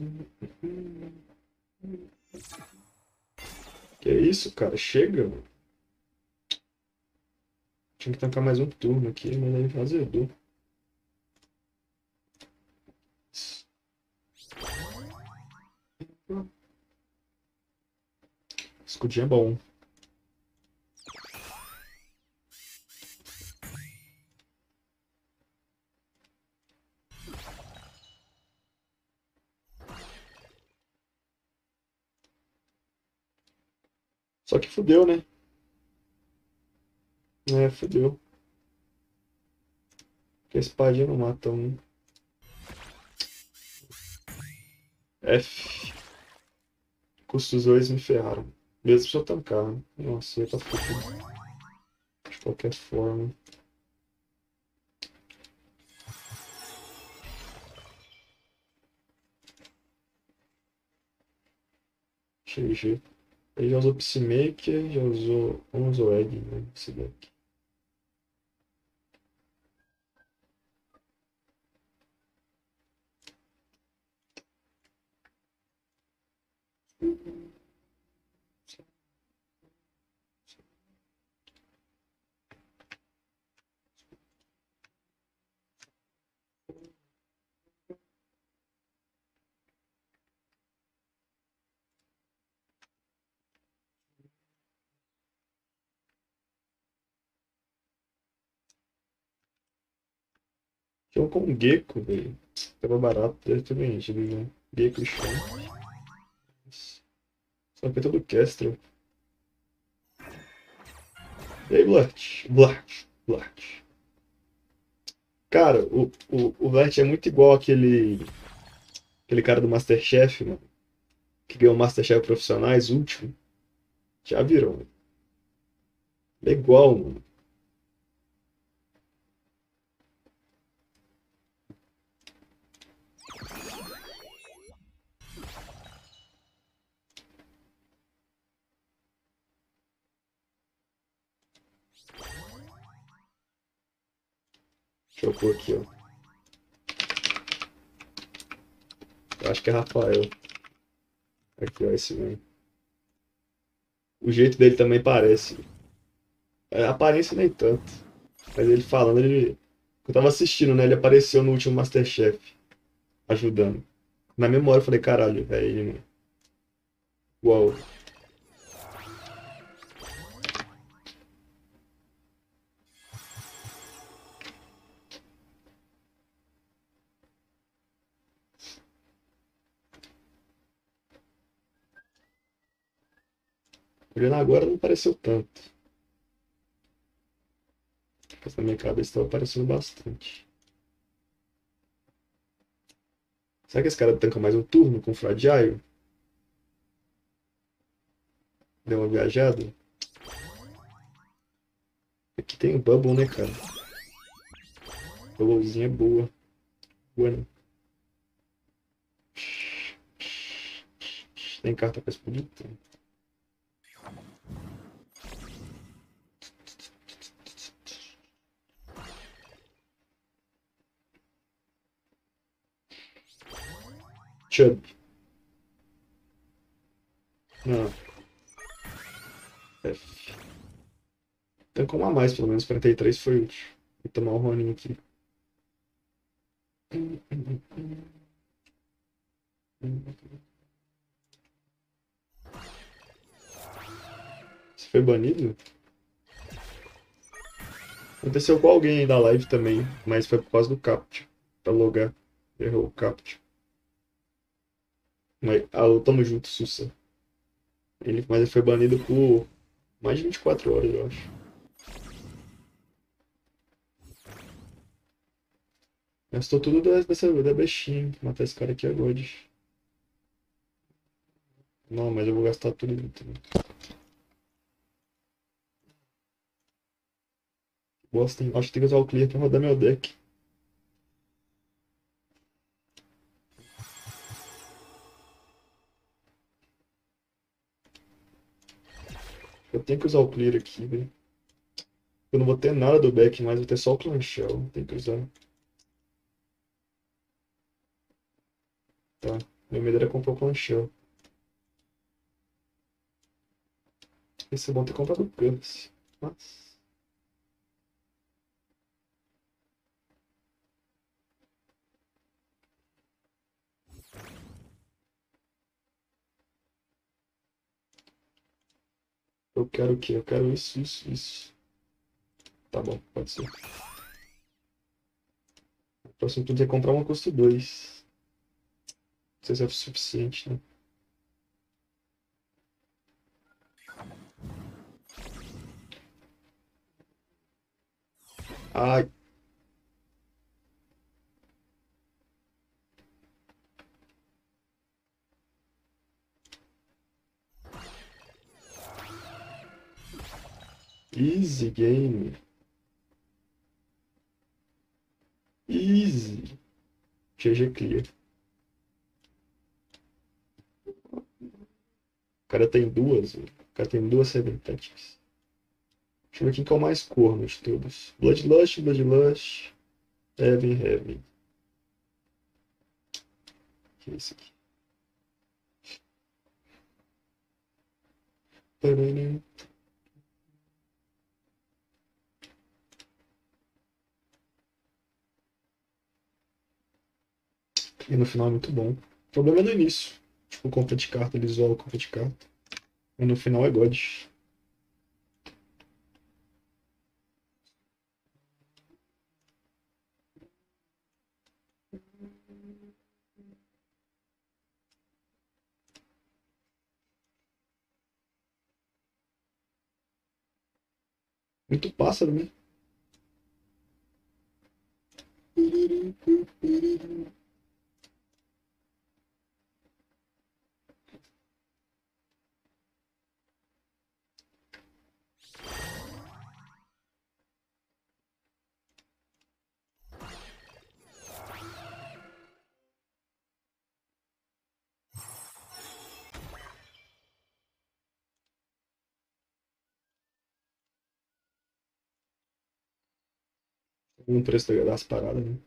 Que isso, cara? Chega, mano. Tinha que tancar mais um turno aqui, mas aí azedou. Escudinho é bom. Só que fudeu, né? É, fudeu. Porque a espadinha não mata um. F. Custos 2 me ferraram. Mesmo se eu tancar, né? Nossa, eu tá fudido. De qualquer forma. GG. Ele já usou Peacemaker, já usou. Não usou Egg, né? Esse deck. Tinha um com Gecko, velho. Tava barato, deve ter vendido, né? Gecko e chão. Só que é todo Kestrel. E aí, Blart? Blart. Blart. Cara, o Blart é muito igual aquele cara do Masterchef, mano. Que ganhou o Masterchef Profissionais, último. Já virou, mano. É igual, mano. Deixa eu pôr aqui, ó. Eu acho que é Rafael. Aqui, ó, esse mesmo. O jeito dele também parece. A aparência nem tanto. Mas ele falando, ele. Eu tava assistindo, né? Ele apareceu no último Masterchef, ajudando. Na memória eu falei, caralho, é ele, mano. Uau. Olhando agora não pareceu tanto. Mas na minha cabeça estava parecendo bastante. Será que esse cara tanca mais um turno com Fragile? Deu uma viajada? Aqui tem o Bubble, né, cara? Bubblezinha é boa. Boa, né? Tem carta pra explodir? Tem. Chub. Não. F. Tancou uma a mais, pelo menos. 43 foi útil. Vou tomar o Ronin aqui. Você foi banido? Aconteceu com alguém aí da live também, mas foi por causa do Capt. Pra logar. Errou o Capt. Mas, tamo junto, Sussa. Mas ele foi banido por mais de 24 horas, eu acho. Gastou tudo da bestinha. Matar esse cara aqui agora. Não, mas eu vou gastar tudo também. Bosta, hein? Acho que tem que usar o clear pra rodar meu deck. Eu tenho que usar o clear aqui, velho. Eu não vou ter nada do back mais, vou ter só o Clanshell. Tem que usar. Tá. Meu medo era comprar o Conchão. Esse é bom ter comprado o Curse. Mas... eu quero o quê? Eu quero isso. Tá bom, pode ser. O próximo tudo é comprar uma custo 2. Não sei se é o suficiente, né? Ai. Easy game. Easy. GG clear. O cara tem duas, velho. O cara tem duas Seven Tactics. Deixa eu ver quem que é o mais corno de todos. Bloodlust. Heaven. Que é esse aqui? Paraná. E no final é muito bom. O problema é no início. Tipo, compra de carta, ele isola compra de carta. E no final é God. Muito pássaro, né? Um preço das paradas, né?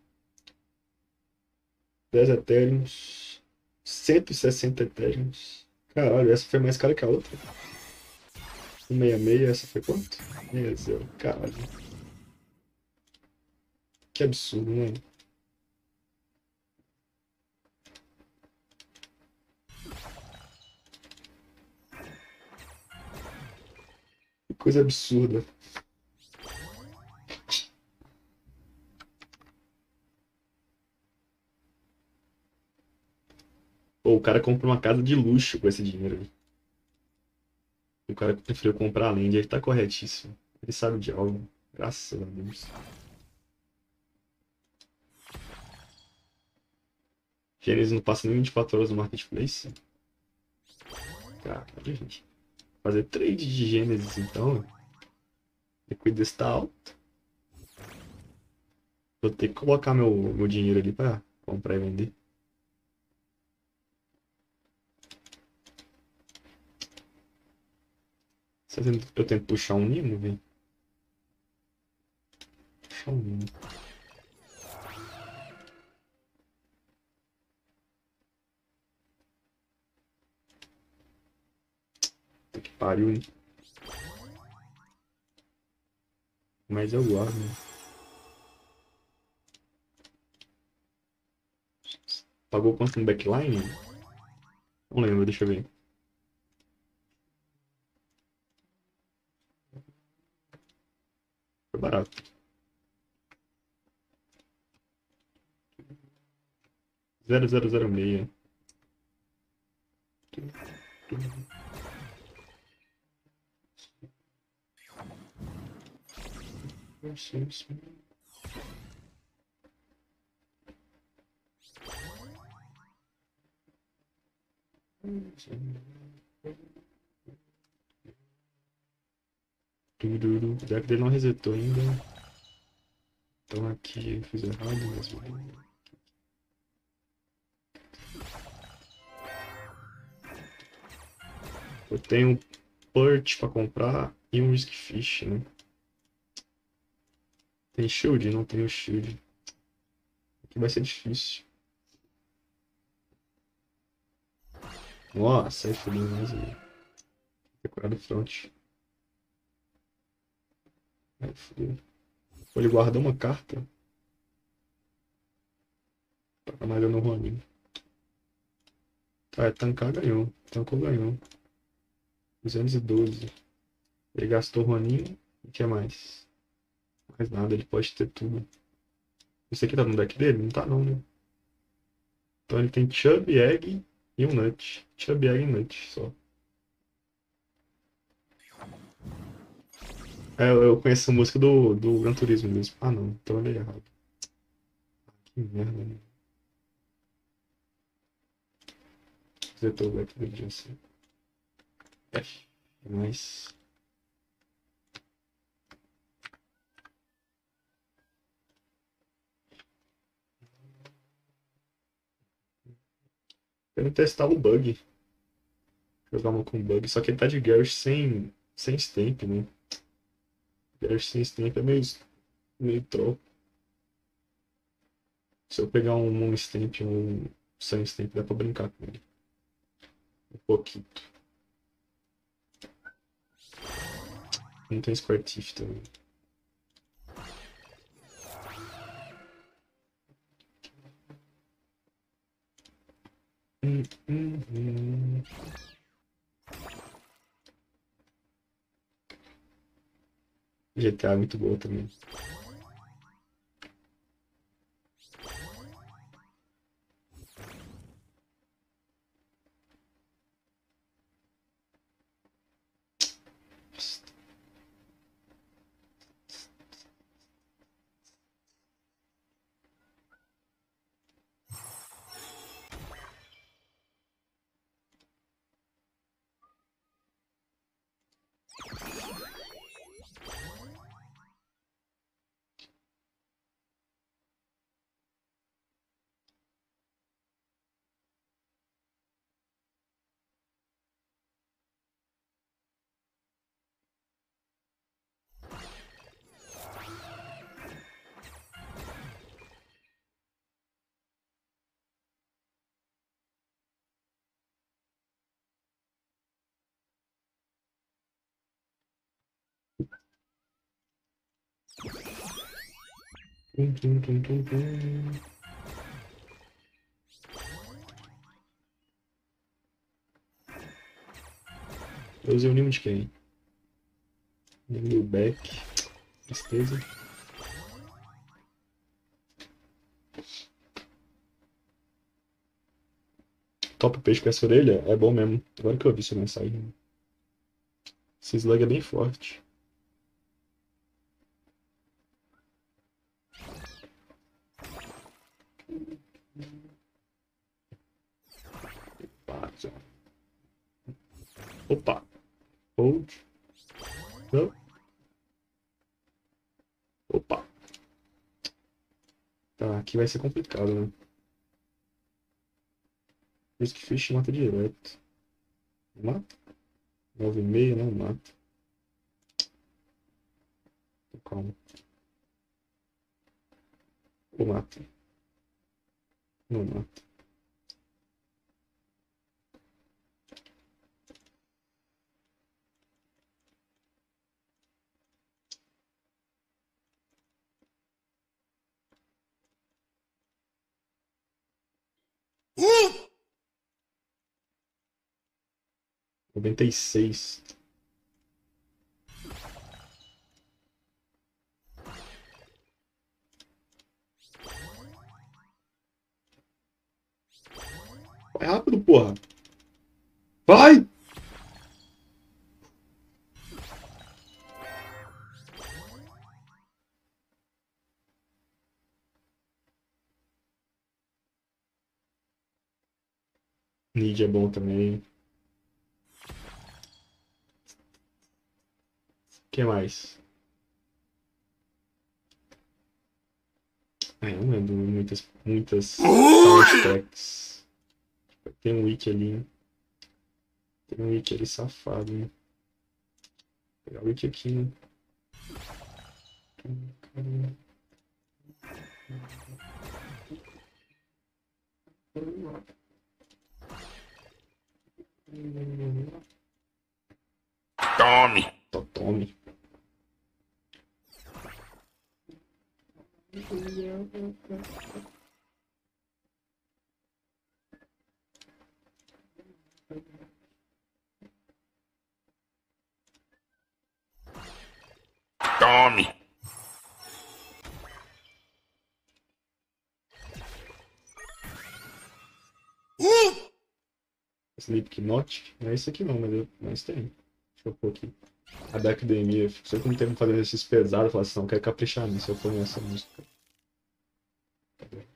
10 Ethereums. 160 Ethereums. Caralho, essa foi mais cara que a outra. 166, essa foi quanto? 60. Caralho. Que absurdo, né? Que coisa absurda. Pô, o cara comprou uma casa de luxo com esse dinheiro aí. O cara preferiu comprar a land, ele tá corretíssimo. Ele sabe de algo. Graças a Deus. Gênesis não passa nem 24 horas no Marketplace. Caralho, gente. Fazer trade de Gênesis, então. Liquidez está alto. Vou ter que colocar meu dinheiro ali pra comprar e vender. Eu tento puxar um Nimo, velho. Puxar um Nimo. Puta que pariu, hein? Mas eu guardo, né? Pagou quanto no backline? Não lembro, deixa eu ver. Foi barato. 0006. O deck dele não resetou ainda. Então aqui eu fiz errado mesmo. Eu tenho um Purt pra comprar e um Risk Fish, né? Tem shield? Não tenho shield. Aqui vai ser difícil. Nossa, aí fodeu mais aí. Decorado front. Aí fodeu. Pô, ele guardou uma carta. Tá mais no Ronin. Ah, é, tancar ganhou. Tancou ganhou. 212. Ele gastou o Ronin. O que mais? Mais nada, ele pode ter tudo. Isso aqui tá no deck dele? Não tá não, né? Então ele tem Chub, Egg e um Nut. Chub, Egg e Nut só. É, eu conheço a música do Gran Turismo mesmo. Ah não, então ele é errado. Que merda, né? Zetou o Black Vengeance. F. Mas. Quero testar o bug. Jogar uma com bug. Só que ele tá de Garrosh sem stamp, né? Garrosh sem stamp é meio troll. Se eu pegar um Moon Stamp, um Sun Stamp, dá pra brincar com ele. Um pouquinho. Não tem Square Teeth também. Hum. GTA é muito boa também. Tum. Eu usei o Nimo de quem? Nimo do Beck. Tristeza. Top peixe com essa orelha é bom mesmo. Agora que eu vi sua mensagem. Esse slug é bem forte. Opa. Hold. Não. Opa. Tá, aqui vai ser complicado, né? Risk Fish mata direto. Mata? 9,5 não mata. Calma. Ou mata. Não mata. Uh! 96. Vai rápido, porra. Vai! Nid é bom também. O que mais? Ah, eu não lembro muitas soundtracks. Tem um wiki ali. Tem um wiki ali safado, né? Vou pegar o wiki aqui, né? Tome! Só tome. Tome! Slipknot? Não é esse aqui não, mas tem. Deixa eu pôr aqui. A da academia. Fico sempre com tempo de fazer exercício pesado. Eu falo assim, não, quero caprichar nisso. Eu ponho essa música. Cadê?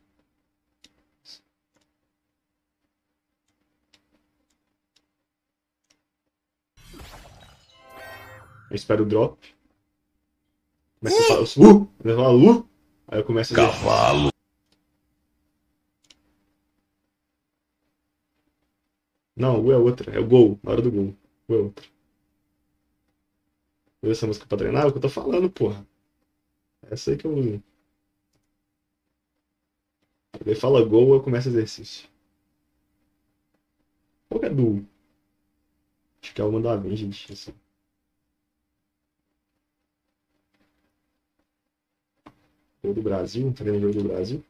Eu espero o drop. Começa a falar, eu falo, aí eu começo a Cavalo! Não, o é outra, é o gol, na hora do gol. O é outra. Usa essa música pra treinar, é o que eu tô falando, porra. É essa aí que eu uso. Ele fala gol, eu começo exercício. Qual que é do. Acho que é uma da Avenged, assim. Jogo do Brasil, tá vendo o jogo do Brasil?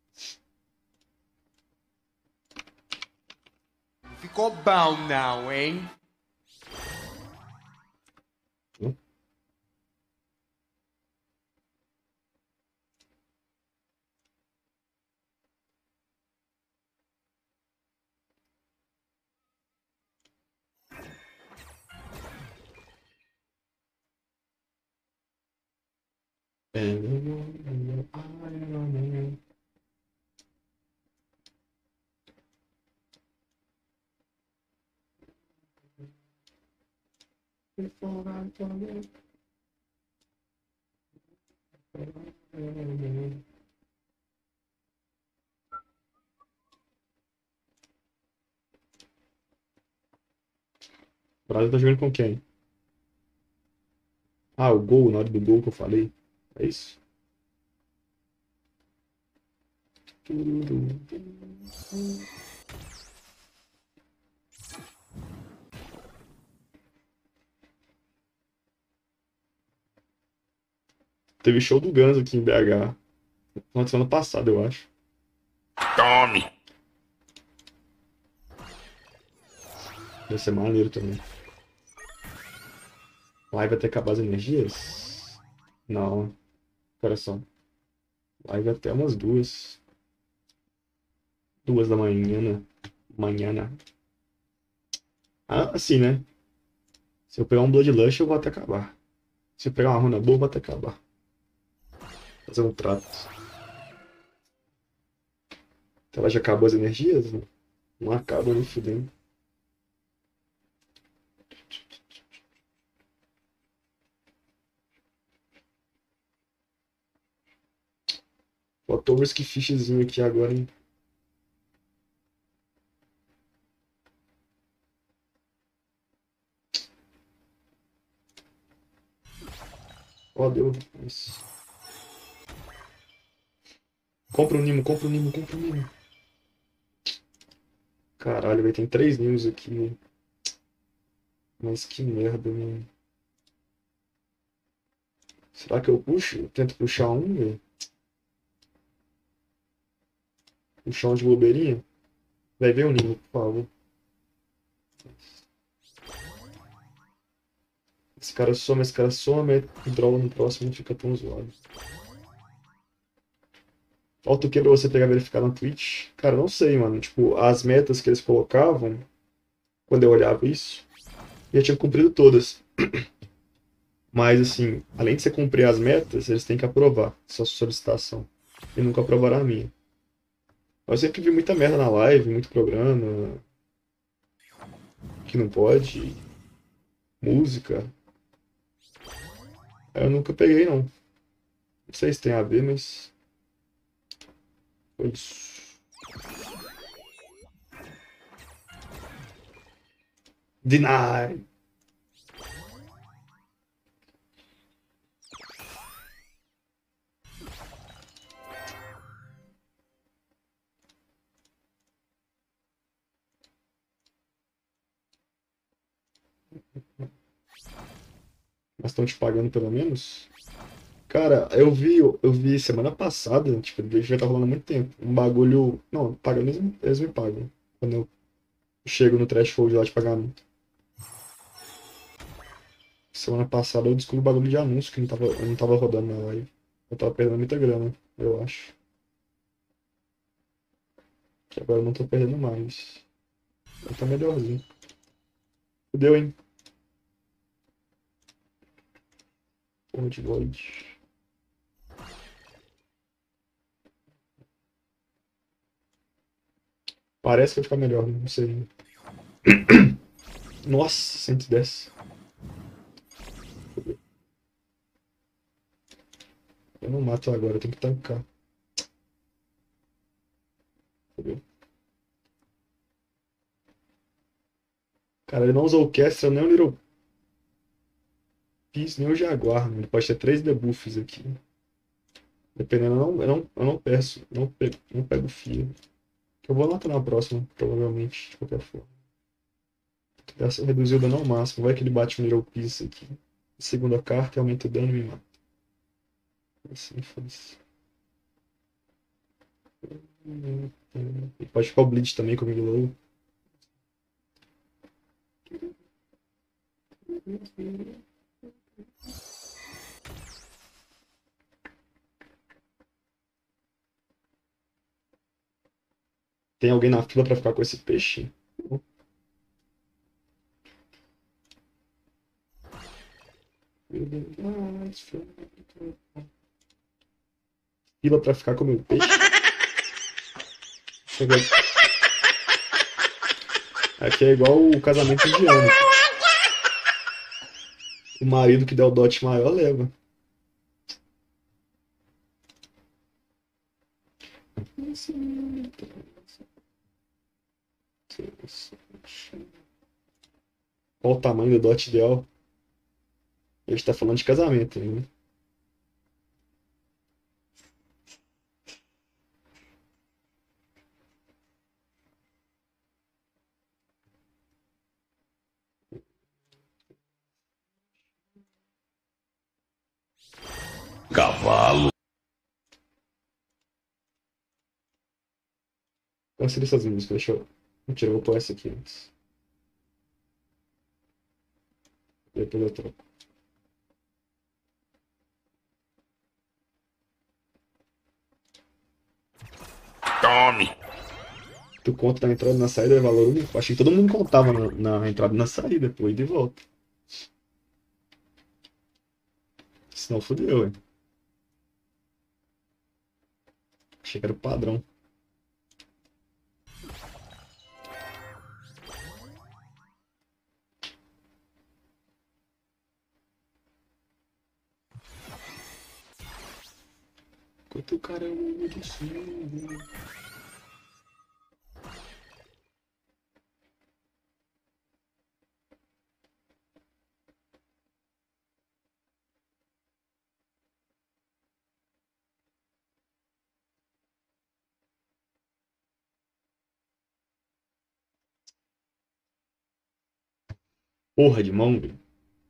Ficou bom não, hein? Hum? O Brasil tá jogando com quem? Ah, o gol, na hora do gol que eu falei. É isso? Teve show do Guns aqui em BH. Aconteceu ano passado, eu acho. Tome! Vai ser maneiro também. Live até acabar as energias? Não. Espera só. Live até umas 2. 2 da manhã, né? Manhã, né? Ah, assim, né? Se eu pegar um Bloodlush, eu vou até acabar. Se eu pegar uma runa boa, eu vou até acabar. Fazer um trato. Então ela já acabou as energias? Não, não acaba nem fudendo. Botou um Risk Fishzinho aqui agora, hein? Ó, deu. Isso. Compra o Nimo, compra o Nimo, compra o Nimo. Caralho, vai ter 3 Nimos aqui, né? Mas que merda, mano. Será que eu puxo? Eu tento puxar um, velho. Puxar um de bobeirinha. Vai ver o Nimo, por favor. Esse cara some, droga no próximo não fica tão zoado. Falta o que pra você pegar verificar na Twitch? Cara, não sei, mano. Tipo, as metas que eles colocavam, quando eu olhava isso, eu já tinha cumprido todas. Mas, assim, além de você cumprir as metas, eles têm que aprovar sua solicitação. E nunca aprovaram a minha. Eu sempre vi muita merda na live, muito programa que não pode, música. Aí eu nunca peguei, não. Não sei se tem a ver, mas. Foi isso. Deny! Mas estão te pagando pelo menos? Cara, eu vi semana passada, tipo, já tá rolando há muito tempo. Um bagulho. Não, pagando eles me pagam. Quando eu chego no threshold lá de pagamento. Semana passada eu descobri um bagulho de anúncio que eu não tava rodando na live. Eu tava perdendo muita grana, eu acho. Que agora eu não tô perdendo mais. Então tá melhorzinho. Fudeu, hein? Porra de Void. Parece que vai ficar melhor, não sei. Nossa, 110. Fudeu. Eu não mato agora, eu tenho que tancar. Fudeu. Cara, ele não usou o Kestrel, nem o Little Peace, nem o Jaguar, mano. Ele pode ter 3 debuffs aqui. Dependendo, eu não peço. Não pego fio. Eu vou matar na próxima, provavelmente, de qualquer forma. Reduzir o dano ao máximo. Vai que ele bate um Little Piece aqui. Segunda carta, aumenta o dano e me mata. Assim faz. Ele pode ficar o Bleed também comigo low. Tem alguém na fila pra ficar com esse peixe? Fila pra ficar com o meu peixe? Aqui é igual o casamento indiano. O marido que der o dote maior leva. Qual o tamanho do dote ideal? A gente tá falando de casamento, né? Cavalo. Cancela essas músicas, deixa eu. Mentira, eu vou pôr essa aqui antes. Depois eu troco. Tome. Tu conta na entrada e na saída é valor único? Achei que todo mundo contava na entrada e na saída, pô, e de volta. Senão fodeu, hein? Achei que era o padrão. Quanto cara é o do sul. Porra de mão, velho.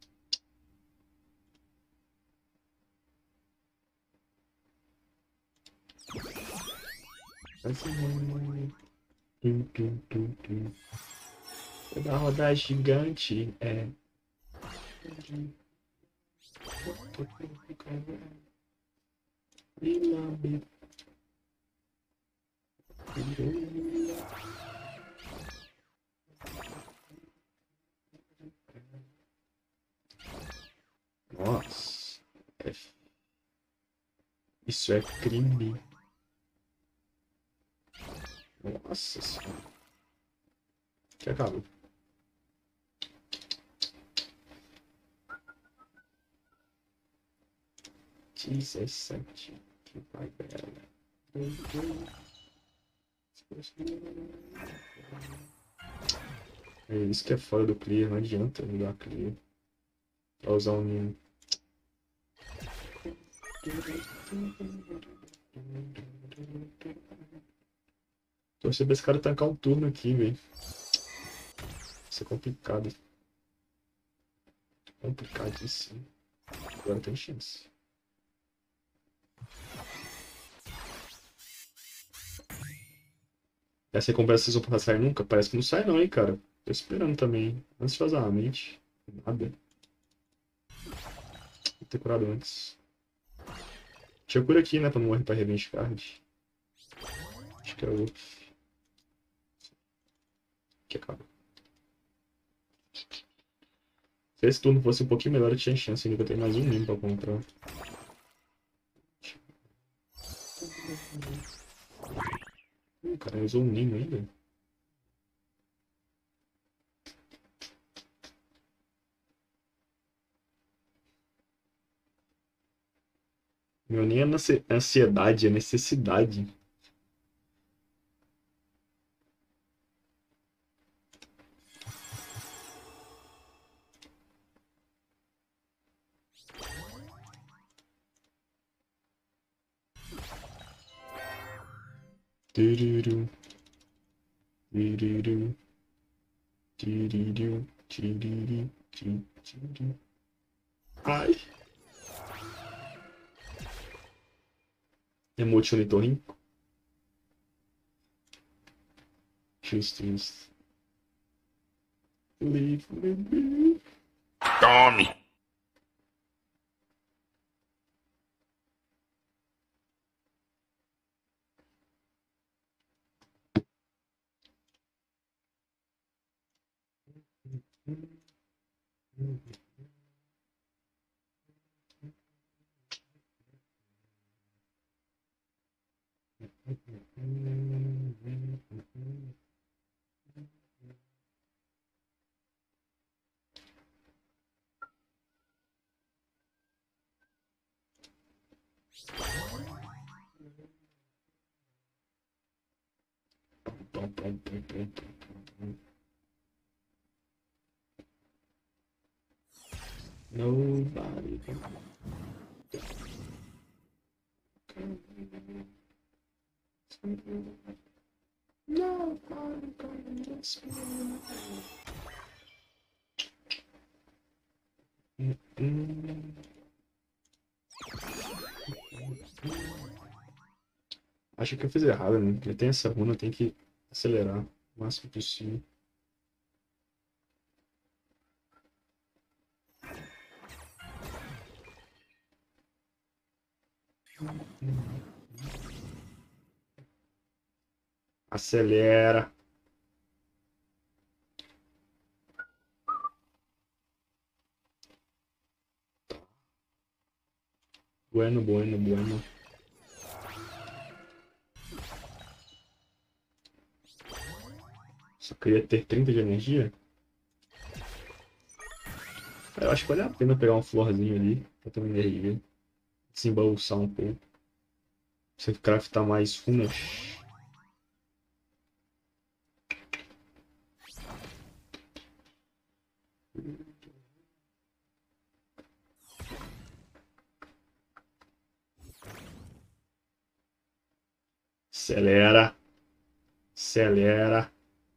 É da roda gigante, é. Nossa. É- Isso é crime. Nossa senhora. Que acabou. Dezessete. Que vai bela. É isso que é fora do clear, não adianta mudar clear. Pra usar o mínimo. Torcer pra esse cara tancar um turno aqui, velho. Isso é complicado. Complicadíssimo. Agora tem chance. Essa recompensa vocês vão passar sair nunca? Parece que não sai não, hein, cara. Tô esperando também. Ansiosamente. Nada. Vou ter curado antes. Tinha cura aqui, né? Pra não morrer pra Revenge Card. Acho que é o... Que acaba. Se esse turno fosse um pouquinho melhor, eu tinha chance ainda que eu tenho mais um mimo pra comprar. Cara, usou um Nimo ainda? Meu, nem é ansiedade, é necessidade. Tururu. Tururu. Tururu. Tururu. Tururu. Ai. Emote ornitorrinco. Justo, justo. Leave me. Tome. Nobody. Nobody gonna miss me. Acho que eu fiz errado, né? Porque tem essa runa, tem que acelerar o máximo possível. Acelera. Bueno, bueno, bueno. Só queria ter 30 de energia. Eu acho que vale a pena pegar um florzinho ali pra ter uma energia. Desembolsar um pouco. Você craftar mais runas. Acelera. Acelera.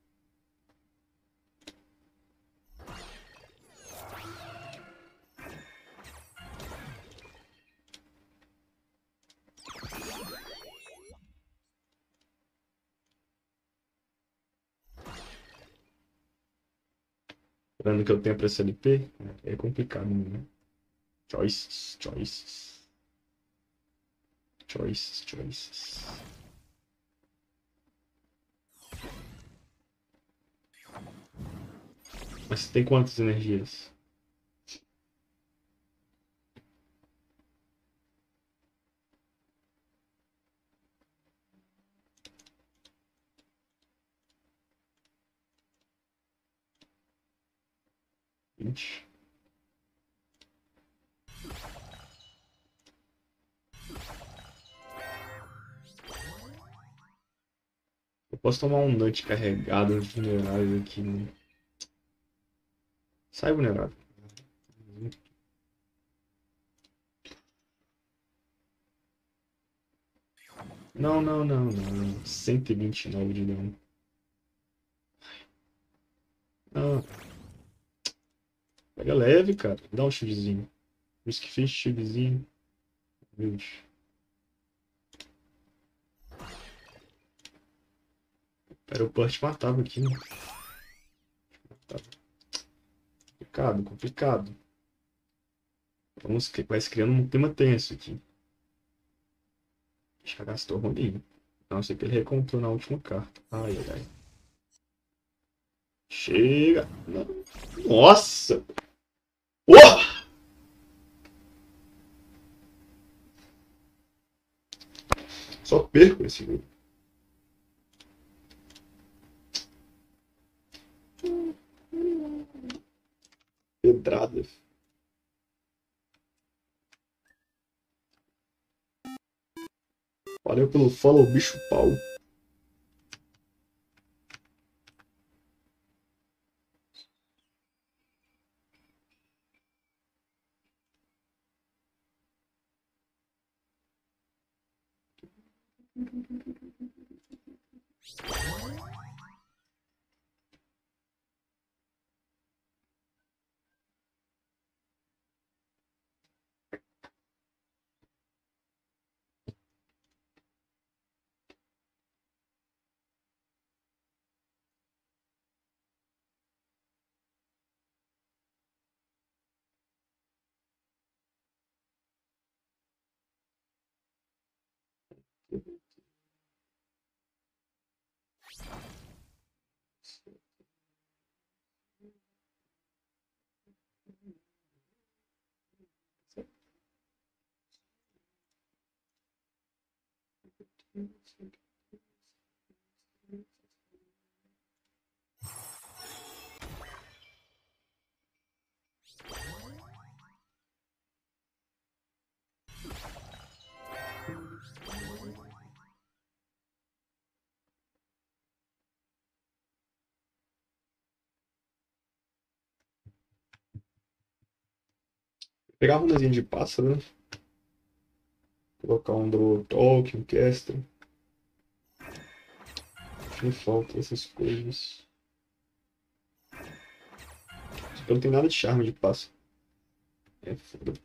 Lembrando que eu tenho pra SLP, é complicado, né? Choices, choices. Choices, choices. Mas você tem quantas energias? Vinte. Eu posso tomar um nut carregado vulnerável aqui, né? Sai vulnerável. Não, não, não, não. 129 de dano. Não. Pega leve, cara. Dá um shieldzinho. Por isso que fez shieldzinho. Vixe. Pera, o Burt matava aqui, né? Matava. Complicado, complicado. Vai se criando um clima tenso aqui. Já gastou Roninho. Não, sei que ele recompõe na última carta. Ai, ai, ai. Chega! Nossa! Oh! Só perco esse jogo. Pedrada. Valeu pelo follow, bicho pau. Pegar uma runazinha de pássaro, né? Colocar um do Tolkien, um Caster. Me falta essas coisas. Só que não tem nada de charme de pássaro. É foda.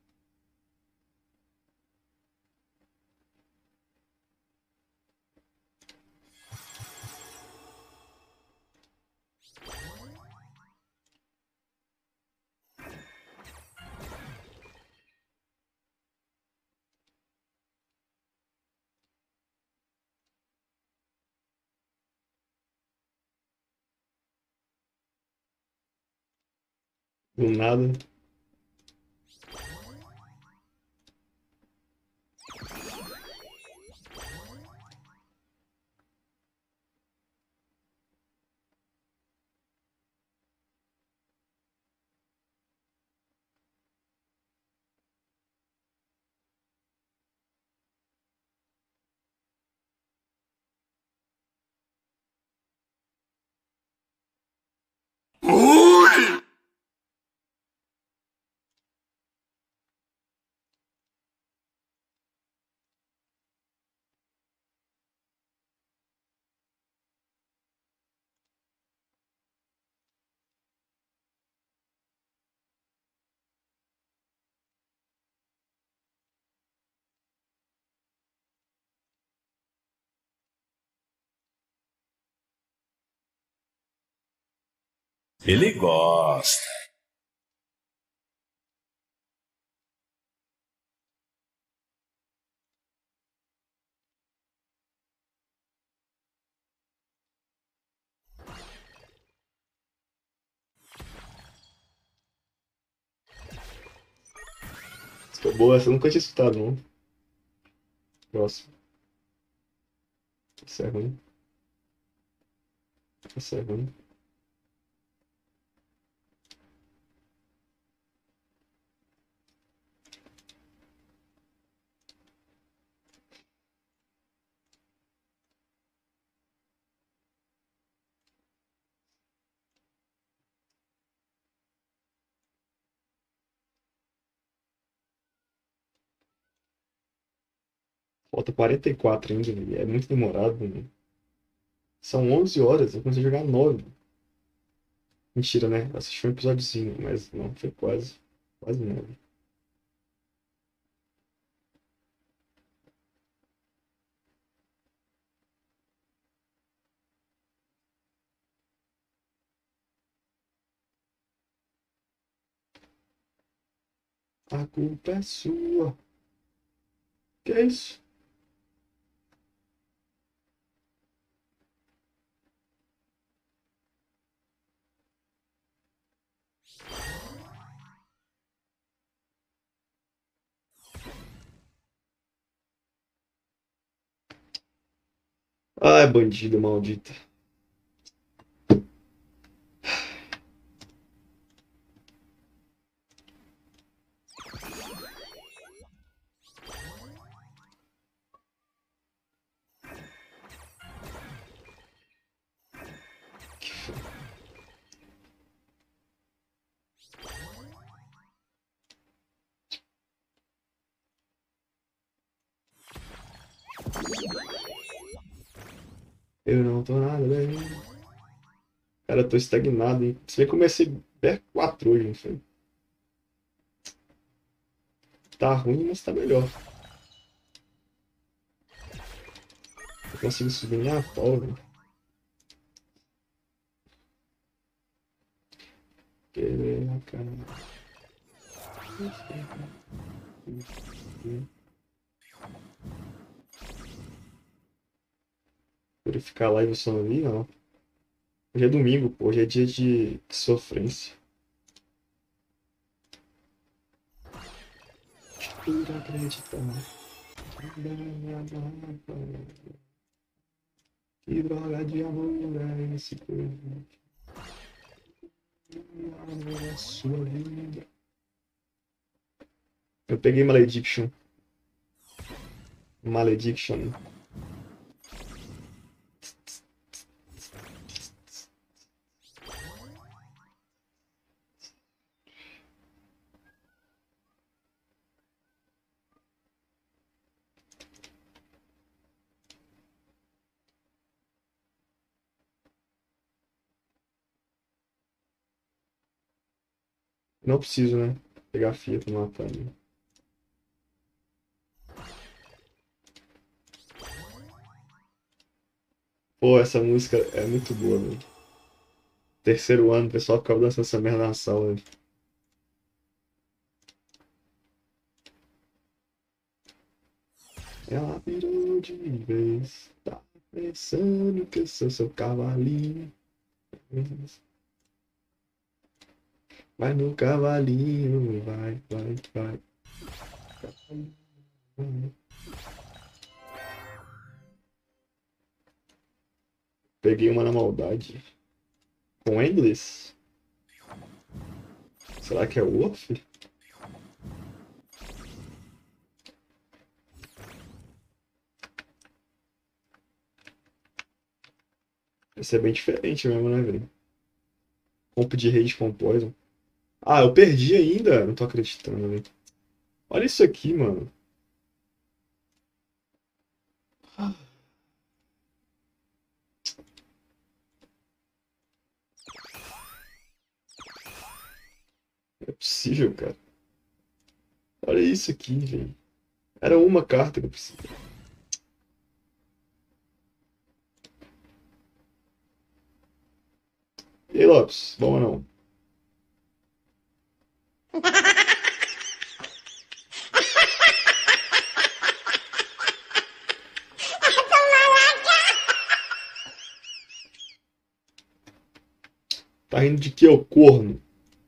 Do nada. Ele gosta. Ficou boa, essa eu nunca tinha citado, não. Próximo. Isso é ruim. Isso é ruim. Falta 44 ainda, velho. É muito demorado, velho. São 11 horas, eu comecei a jogar 9. Mentira, né? Eu assisti um episódiozinho, mas não, foi quase. Quase 9. A culpa é sua. Que é isso? Ai, bandida maldita. Eu não tô nada bem. Cara, eu tô estagnado, hein? Se bem que eu comecei BR4 hoje, não foi? Tá ruim, mas tá melhor. Eu consigo subir minha pau, velho. Querer a cara. Purificar a live só não vi, não. Hoje é domingo, pô. Hoje é dia de sofrência. Tira acreditar. Que droga de amor é esse coisa? Amor é sua vida. Eu peguei Malediction. Malediction. Não preciso, né? Pegar a fia pra matar ele. Pô, essa música é muito boa, velho. Terceiro ano, o pessoal ficava dançando essa merda na sala, velho. Ela virou de vez. Tá pensando que eu sou seu cavalinho. Vai no cavalinho, vai, vai, vai. Peguei uma na maldade. Com Endless? Será que é Wolf? Esse é bem diferente mesmo, né, velho? Comp de rage com Poison. Ah, eu perdi ainda? Não tô acreditando, velho. Olha isso aqui, mano. Não é possível, cara. Olha isso aqui, velho. Era uma carta que eu precisava. E aí, Lopes? Bom ou não? Tá rindo de que, ô corno?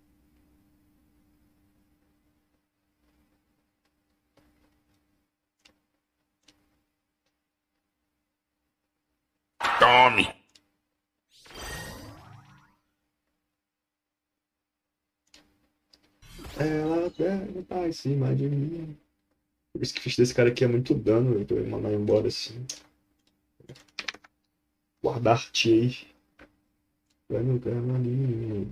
Tome! Ela pega, tá em cima de mim. Por isso que fiz desse cara aqui é muito dano, velho. Pra eu mandar embora assim. Guardar-te aí. Vai no cavalinho.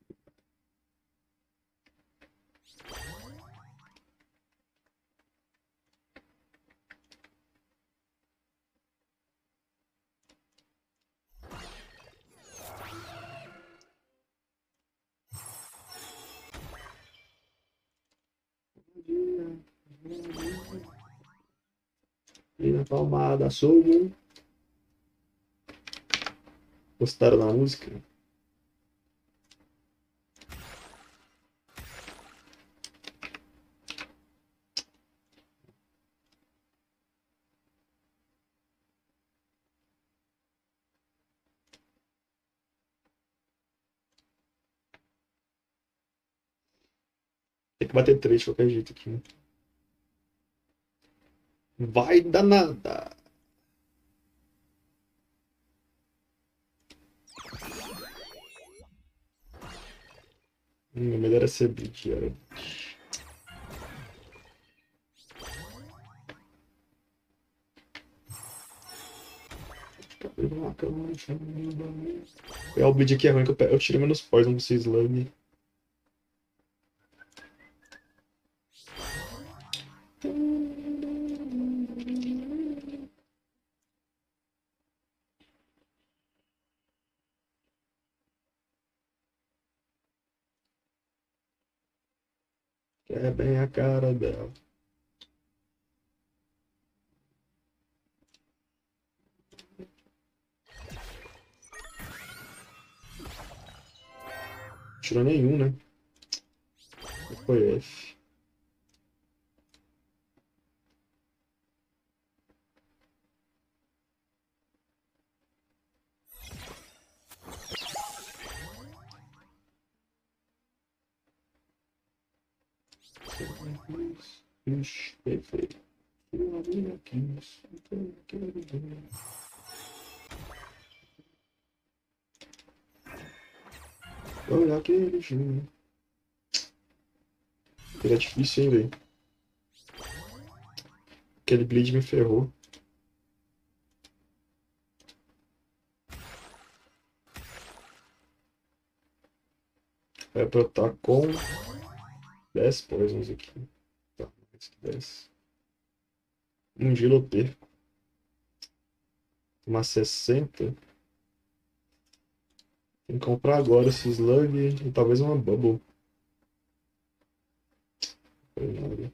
E na palmada, sou um. Gostaram da música? Tem que bater 3 de qualquer jeito aqui. Vai danada. Melhor era ser Bleed, era. O Bleed aqui é ruim, que eu tirei menos Poison com esse Slug. É bem a cara dela. Tirou nenhum, né? Foi F. Ixi, perfeito. Olha aquele jogo. Era difícil, hein, velho. Aquele Bleed me ferrou. É pra eu estar com 10 poisons aqui. Tá, mais que 10. Um gelo eu perco. Uma 60. Tem que comprar agora esse Slug e talvez uma Bubble. Foi nada.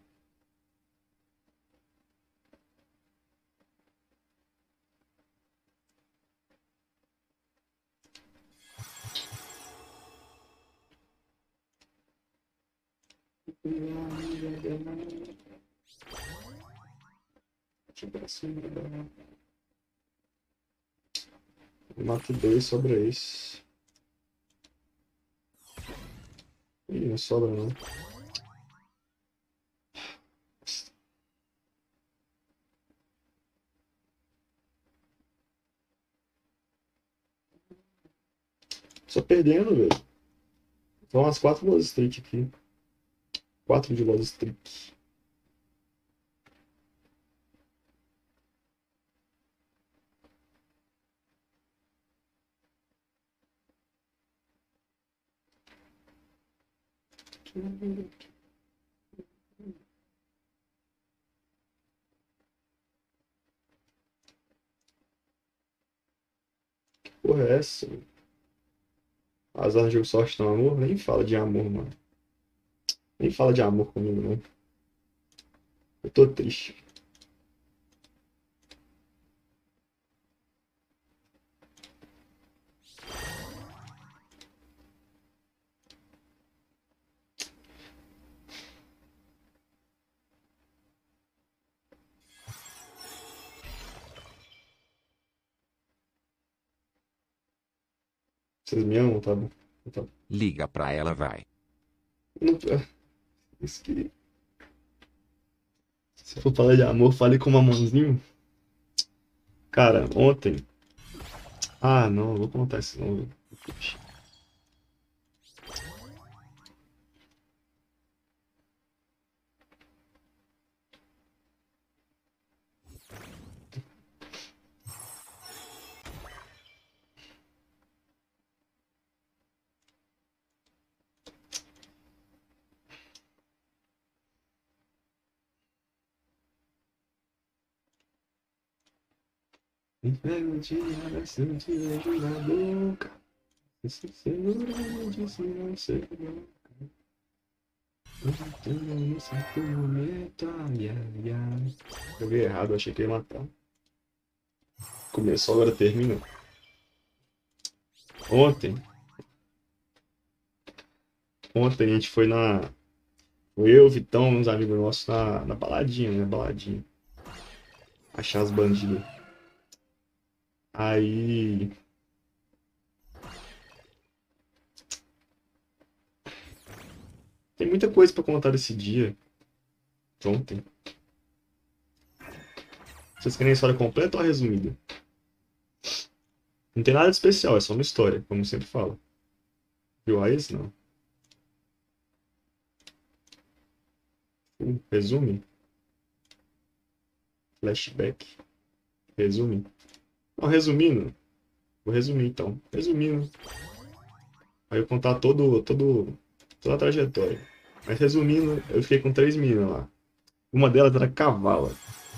Mato 2, sobra esse. Ih, não sobra não. Só perdendo, velho. Então umas 4 Lost Streak aqui. 4 de Lost Streak. Que porra é essa? Azar no jogo sorte não, amor? Nem fala de amor, mano. Nem fala de amor comigo, não. Eu tô triste. Vocês me amam, tá bom? Tá bom. Liga pra ela, vai. Não, isso que... Se for falar de amor, fale com mamãozinho. Cara, ontem... Ah, não, vou contar isso não. Velho. Inferno de abraço, de beijo na boca. Esse seguramente se não sei não. No certo momento, ai, ai, ai. Joguei errado, achei que ia matar. Começou, agora termina. Ontem a gente foi na... Foi eu, Vitão, uns amigos nossos na baladinha, né? Baladinha. Achar os bandidos. Aí... Tem muita coisa pra contar desse dia. De ontem. Vocês querem a história completa ou a resumida? Não tem nada de especial, é só uma história, como sempre falo. Viu a esse? Não. Resume? Flashback. Resume? Não, resumindo. Vou resumir então. Resumindo. Aí eu contar toda a trajetória. Mas resumindo, eu fiquei com 3 meninas lá. Uma delas era cavala.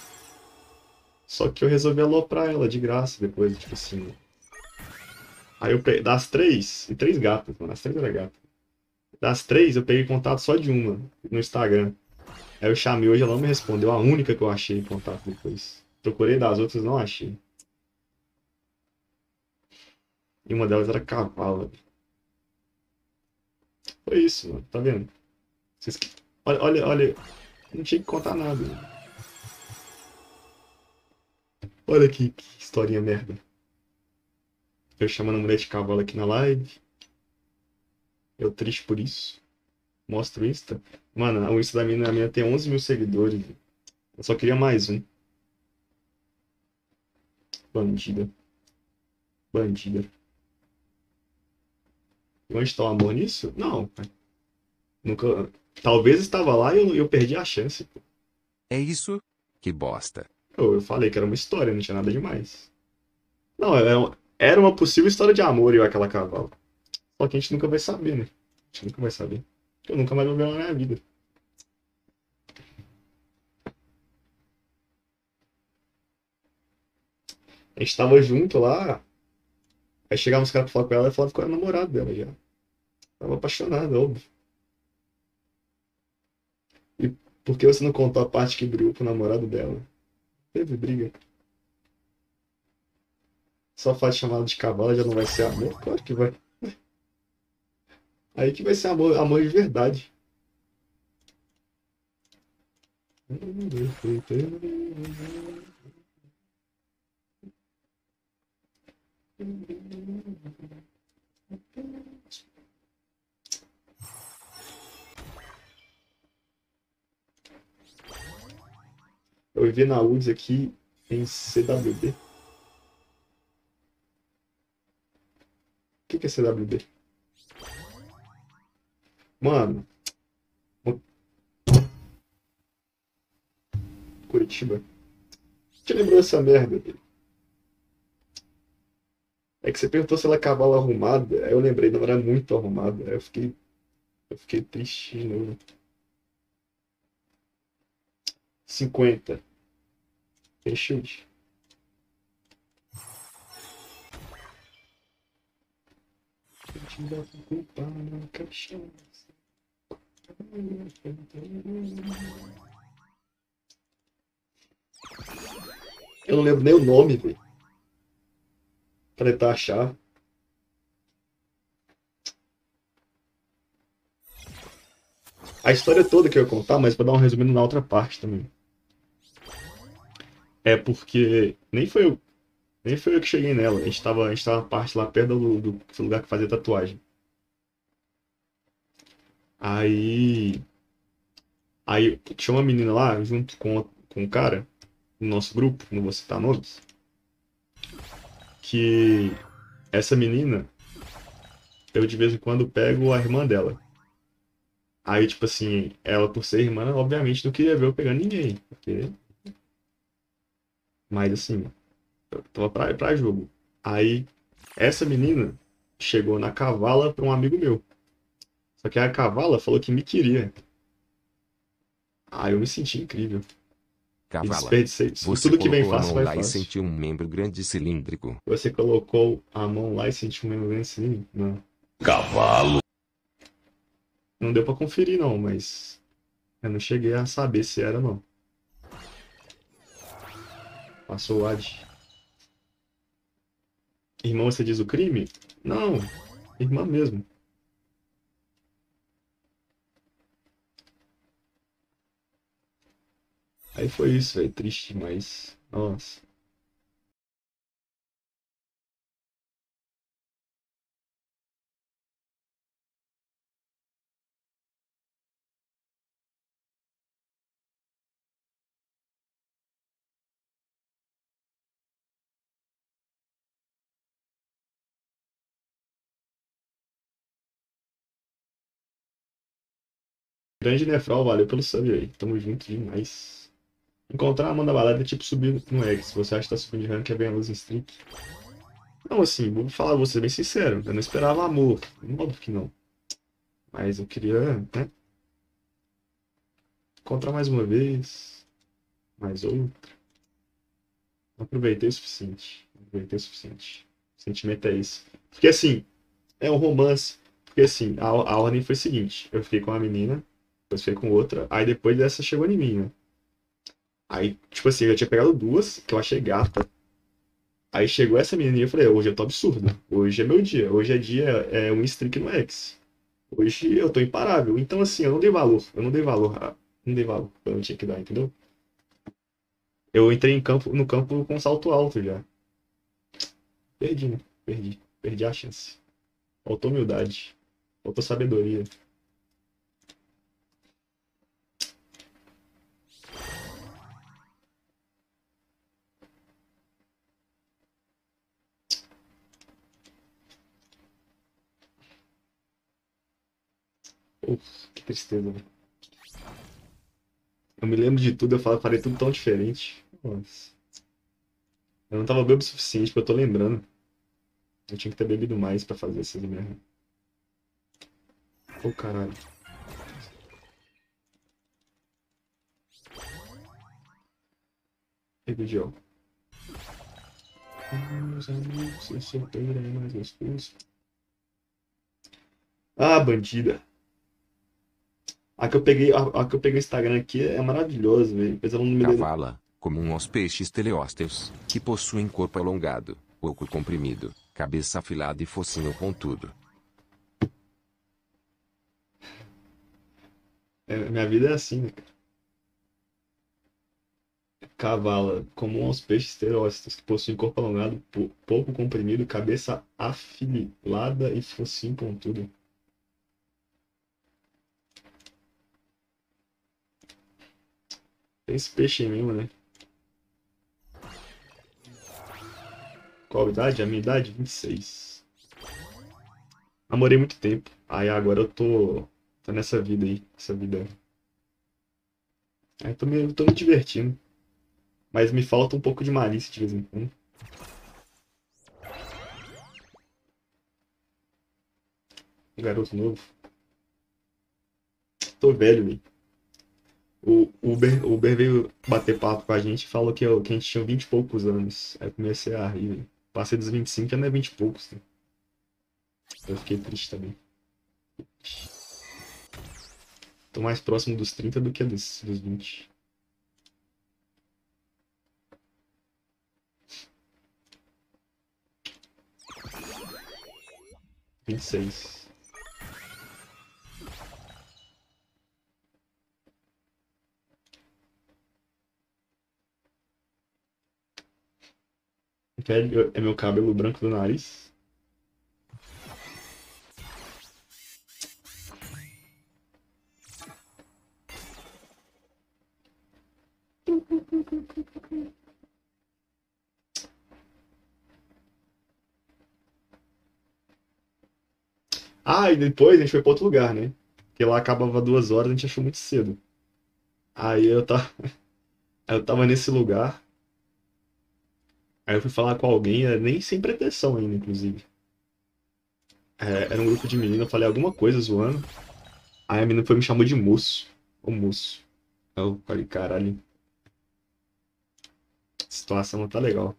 Só que eu resolvi aloprar ela de graça depois, tipo assim. Aí eu peguei, das três, e 3 gatas, mano, as 3 eram gatas. Das 3, eu peguei contato só de uma, no Instagram. Aí eu chamei hoje, ela não me respondeu, a única que eu achei em contato depois. Procurei das outras, não achei. E uma delas era cavala. Foi isso, mano, tá vendo? Vocês... Olha, não tinha que contar nada. Olha que historinha merda. Eu chamando a mulher de cavalo aqui na live. Eu triste por isso. Mostro o Insta. Mano, o Insta da minha tem 11 mil seguidores. Eu só queria mais um. Bandida. Bandida. E onde está o amor nisso? Não, pai. Nunca. Talvez estava lá e eu perdi a chance. Pô. É isso? Que bosta. Eu falei que era uma história, não tinha nada demais. Não, era uma possível história de amor eu e aquela cavalo. Só que a gente nunca vai saber, né? A gente nunca vai saber. Eu nunca mais vou ver ela na minha vida. A gente tava junto lá. Aí chegavam os caras pra falar com ela e falava que eu era namorado dela já. Tava apaixonado, óbvio. E por que você não contou a parte que brigou com o namorado dela? Teve briga. Só faz chamada de cavalo já não vai ser amor? Claro que vai. Aí que vai ser amor, amor de verdade. Eu vivi na UDS aqui em CWB. O que é CWB? Mano, Curitiba. Te lembrou dessa merda, velho? É que você perguntou se ela é cavalo arrumada. Aí eu lembrei, não era muito arrumada. Aí eu fiquei triste de novo. 50. Tem chute. Eu não lembro nem o nome, velho. Pra tentar achar. A história toda que eu ia contar, mas vou dar um resumindo na outra parte também. É porque nem foi eu que cheguei nela. A gente tava na parte lá perto do lugar que fazia tatuagem. Aí, aí tinha uma menina lá junto com um cara no nosso grupo, não vou citar nomes, que essa menina, eu de vez em quando pego a irmã dela. Aí, tipo assim, ela por ser irmã, obviamente não queria ver eu pegando ninguém. Mas assim, eu tava pra jogo. Aí, essa menina chegou na cavala pra um amigo meu. Só que a cavala falou que me queria. Aí eu me senti incrível. E Cavala. desperdicei. Você Tudo que vem colocou a fácil mão vai lá e fácil. sentiu um membro grande e cilíndrico. Você colocou a mão lá e sentiu um membro assim? Não. Cavalo. Não deu pra conferir, não, mas eu não cheguei a saber se era, não. Passou o ad. Irmão, você diz o crime? Não, irmã mesmo. Aí foi isso, velho. Triste demais. Nossa. Grande Nefral, valeu pelo sub aí. Tamo junto demais. Encontrar a Amanda Balada é tipo subir no X. Se você acha que tá subindo de rank, é bem a luz em streak. Não, assim, vou falar, vou ser bem sincero. Eu não esperava amor. Óbvio que não. Mas eu queria, né? Encontrar mais uma vez. Mais outra. Não aproveitei o suficiente. Não aproveitei o suficiente. O sentimento é esse. Porque assim, é um romance. Porque assim, a ordem foi a seguinte: eu fiquei com uma menina, depois fiquei com outra, aí depois dessa chegou em mim, né? Aí, tipo assim, eu já tinha pegado duas, que eu achei gata. Aí chegou essa menina e eu falei, hoje eu tô absurdo. Hoje é meu dia. Hoje é dia, é um streak no X. Hoje eu tô imparável. Então, assim, eu não dei valor. Eu não dei valor. Não dei valor. Eu não tinha que dar, entendeu? Eu entrei no campo com salto alto já. Perdi, né? Perdi. Perdi a chance. Faltou humildade. Faltou sabedoria. Uf, que tristeza, velho. Eu me lembro de tudo, falei tudo tão diferente. Nossa. Eu não tava bêbado o suficiente, porque eu tô lembrando. Eu tinha que ter bebido mais pra fazer essas merda. Ô, caralho. Revidião. Meus amigos, eu solteiro é mais gostoso. Ah, bandida. A que eu peguei o Instagram aqui é maravilhosa, velho. Apesar ela não me deu. Cavala, comum aos peixes teleósteos, que possuem corpo alongado, oco comprimido, cabeça afilada e focinho pontudo. Minha vida é assim, né, cara? Cavala, comum aos peixes terócitos, que possuem corpo alongado, pouco comprimido, cabeça afilada e focinho pontudo. Tem esse peixe aí mesmo, né? Qual a idade? A minha idade? 26. Namorei muito tempo. Aí agora eu tô nessa vida aí. Essa vida. Aí tô me divertindo. Mas me falta um pouco de malícia de vez em quando. Um garoto novo. Tô velho, velho. O Uber veio bater papo com a gente e falou que a gente tinha 20 e poucos anos. Aí eu comecei a rir, velho. Passei dos 25, já não é 20 e poucos, né? Eu fiquei triste também. Tô mais próximo dos 30 do que dos 20. 26. Velho, é meu cabelo branco do nariz. Ah, e depois a gente foi pra outro lugar, né? Porque lá acabava 2 horas, a gente achou muito cedo. Aí eu tava nesse lugar, aí eu fui falar com alguém, nem sem pretensão ainda, inclusive. Era um grupo de meninas, eu falei alguma coisa zoando. Aí a menina foi me chamou de moço. Ô moço. Eu falei, caralho, a situação não tá legal.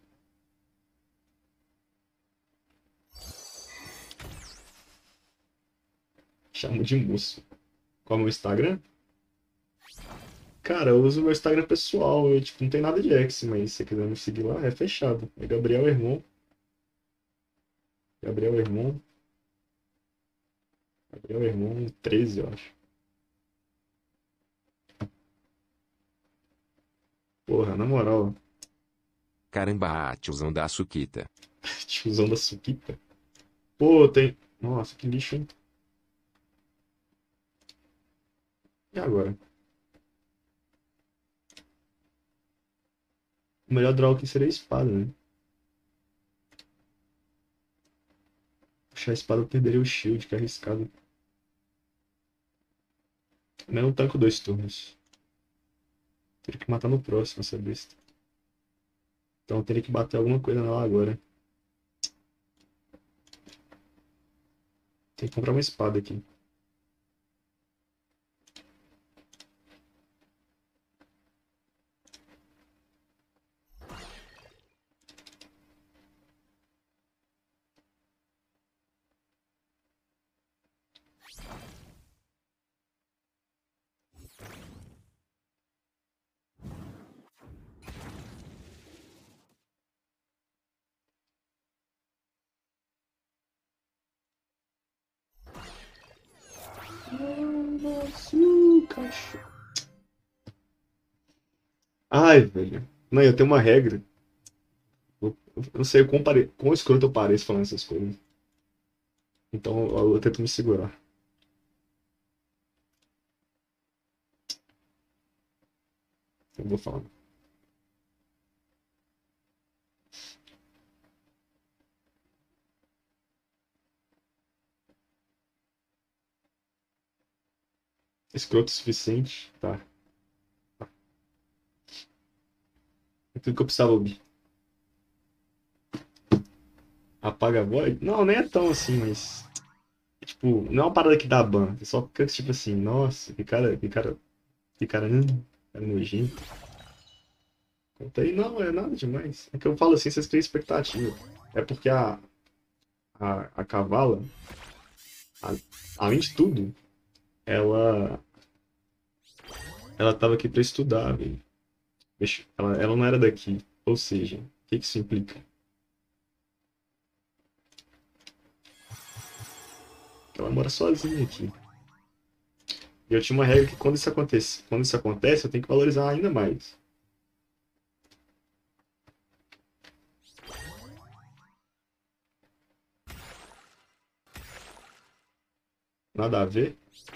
Chamou de moço. Qual é o meu Instagram? Cara, eu uso o meu Instagram pessoal. Eu, tipo, não tem nada de X, mas se você quiser me seguir lá, é fechado. É Gabriel Hermon. Gabriel Hermon. Gabriel Hermon 13, eu acho. Porra, na moral, Caramba, tiozão da Suquita. tiozão da Suquita. Pô, tem. Nossa, que lixo, hein? E agora? O melhor draw aqui seria a espada, né? Puxar a espada eu perderia o shield, que é arriscado. Mas eu não tanco 2 turnos. Teria que matar no próximo essa besta. Então eu teria que bater alguma coisa nela agora. Tem que comprar uma espada aqui. Nossa, cachorro. Ai, velho. Não, eu tenho uma regra. Eu não sei quão escroto eu pareço falando essas coisas. Então eu tento me segurar. Eu vou falar. Escroto o suficiente? Tá. É tudo que eu precisava ouvir. Apaga a voz? Não, nem é tão assim, mas. Tipo, não é uma parada que dá ban. É só porque, tipo assim, nossa, cara nojento. Conta aí, não, é nada demais. É que eu falo assim, vocês criam expectativa. É porque a Kavala, a- além de tudo, ela, ela tava aqui pra estudar, velho. Ela não era daqui. Ou seja, o que que isso implica? Que ela mora sozinha aqui. E eu tinha uma regra que quando isso acontece, eu tenho que valorizar ainda mais. Nada a ver?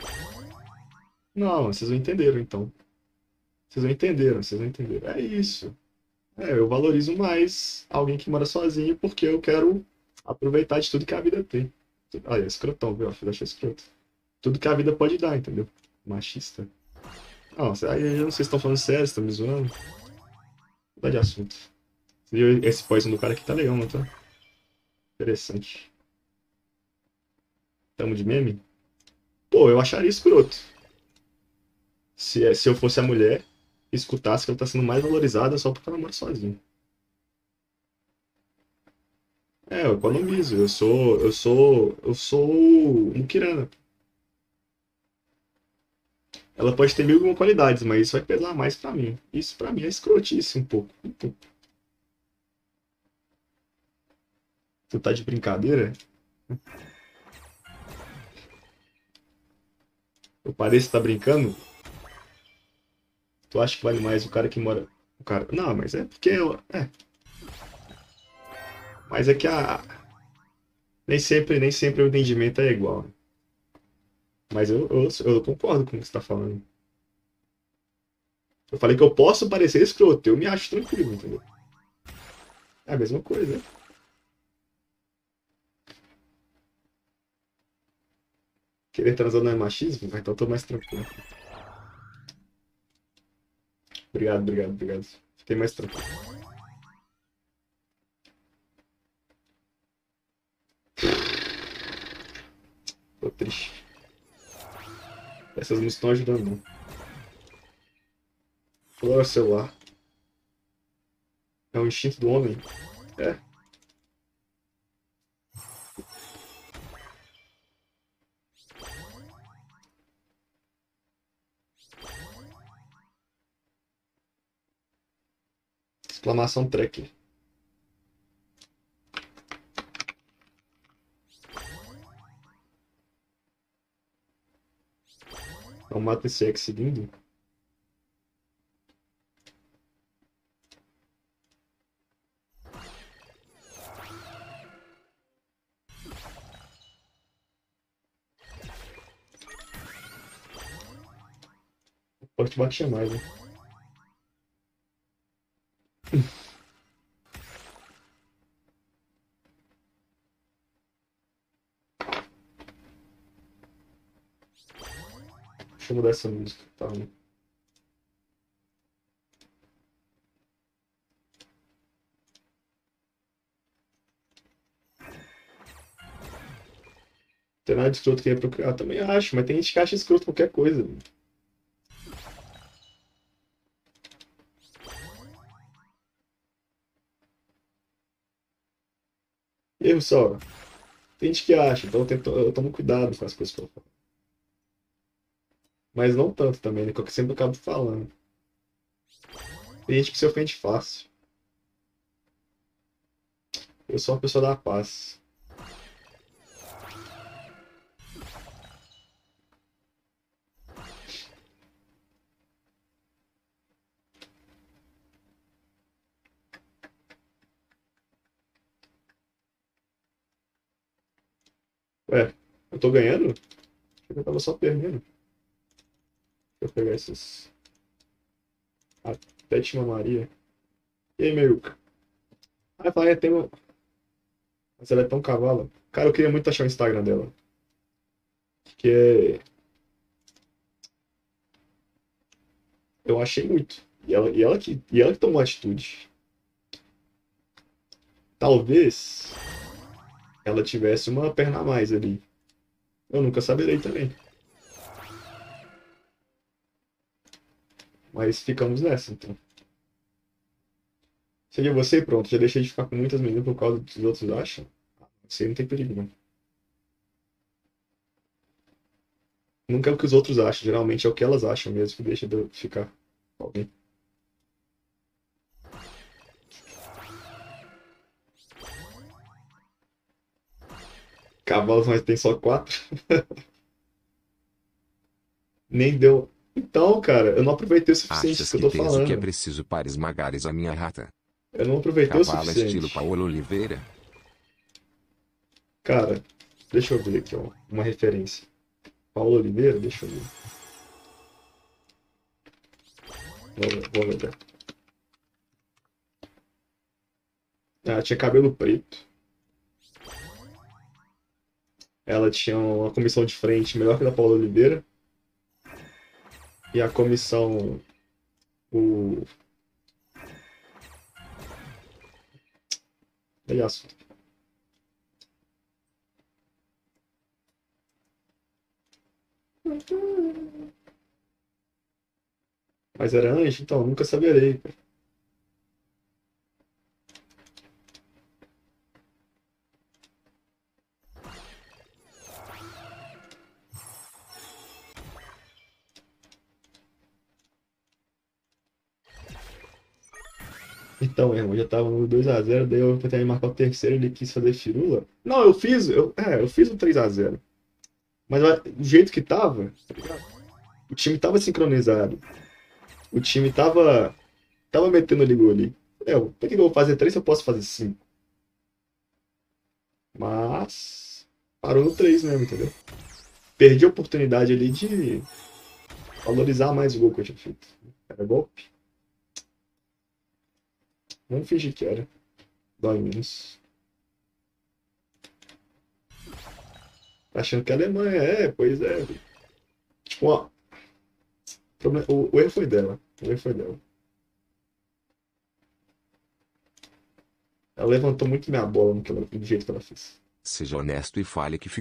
Não, vocês não entenderam, então. Vocês não entenderam. É isso. É, eu valorizo mais alguém que mora sozinho porque eu quero aproveitar de tudo que a vida tem. Ah, é escrotão, viu? Eu achei escroto. Tudo que a vida pode dar, entendeu? Machista. Não, aí eu não sei se estão falando sério, se estão me zoando. Mudar de assunto. E esse poison do cara aqui tá legal, não tá? Interessante. Tamo de meme? Pô, eu acharia escroto. Se eu fosse a mulher, escutasse que ela tá sendo mais valorizada só porque ela mora sozinha. É, eu economizo. Eu sou muquirana. Ela pode ter mil e uma qualidades, mas isso vai pesar mais pra mim. Isso pra mim é escrotice um pouco. Um pouco. Tu tá de brincadeira? Eu pareço que tá brincando? Tu acha que vale mais o cara que mora. O cara. Não, mas é porque. É. Mas é que a. Nem sempre o entendimento é igual, né? Mas eu concordo com o que você tá falando. Eu falei que eu posso parecer escroto, eu me acho tranquilo, entendeu? É a mesma coisa. Querer transar não é machismo? Então eu tô mais tranquilo. Obrigado, obrigado, obrigado. Fiquei mais tranquilo. Tô triste. Essas não estão ajudando, não. Olha o celular. É o instinto do homem. É. Exclamação tracker. É um mata esse X lindo. Pode te bater mais, né? Deixa eu mudar essa música. Tá. Tem nada de escroto que ia procurar. Também acho, mas tem gente que acha escroto qualquer coisa. Mano. Erro só. Tem gente que acha, então eu tomo cuidado com as coisas que eu falo. Mas não tanto também, né? Que eu sempre acabo falando. Tem gente que se ofende fácil. Eu sou uma pessoa da paz. Ué, eu tô ganhando? Eu tava só perdendo. Deixa eu pegar esses. Até te Maria. E aí, Meiuca? Ah, fala, tem uma. Mas ela é tão cavala. Cara, eu queria muito achar o Instagram dela. Que é. Eu achei muito. E ela que tomou atitude. Talvez ela tivesse uma perna a mais ali. Eu nunca saberei também. Mas ficamos nessa, então. Seria você, pronto. Já deixei de ficar com muitas meninas por causa do que os outros acham. Isso aí não tem perigo, não. Nunca é o que os outros acham. Geralmente é o que elas acham mesmo que deixa de eu ficar com alguém. Cavalos, mas tem só 4. Nem deu. Então, cara, eu não aproveitei o suficiente Achas isso que eu que tô tens o que é falando. preciso para esmagares a minha rata? Eu não aproveitei o Cavala estilo suficiente. Paulo Oliveira? Cara, deixa eu ver aqui, ó. Uma referência. Paulo Oliveira, deixa eu ver. Vou ver. Ela tinha cabelo preto. Ela tinha uma comissão de frente melhor que a da Paula Oliveira. E a comissão. O. Aliás. Mas era anjo, então nunca saberei. Então, irmão, já tava no 2x0, daí eu tentei marcar o terceiro, ele quis fazer firula. Não, eu fiz o 3x0. Mas do jeito que tava, tá ligado? O time tava sincronizado. O time tava metendo ali gol ali. Por que eu vou fazer 3 se eu posso fazer 5? Mas parou no 3 mesmo, entendeu? Perdi a oportunidade ali de valorizar mais o gol que eu tinha feito. Era golpe? Vamos fingir que era. Dói menos. Tá achando que é Alemanha, pois é. Tipo, ó, o erro foi dela. O erro foi dela. Ela levantou muito minha bola do jeito que ela fez. Seja honesto e fale que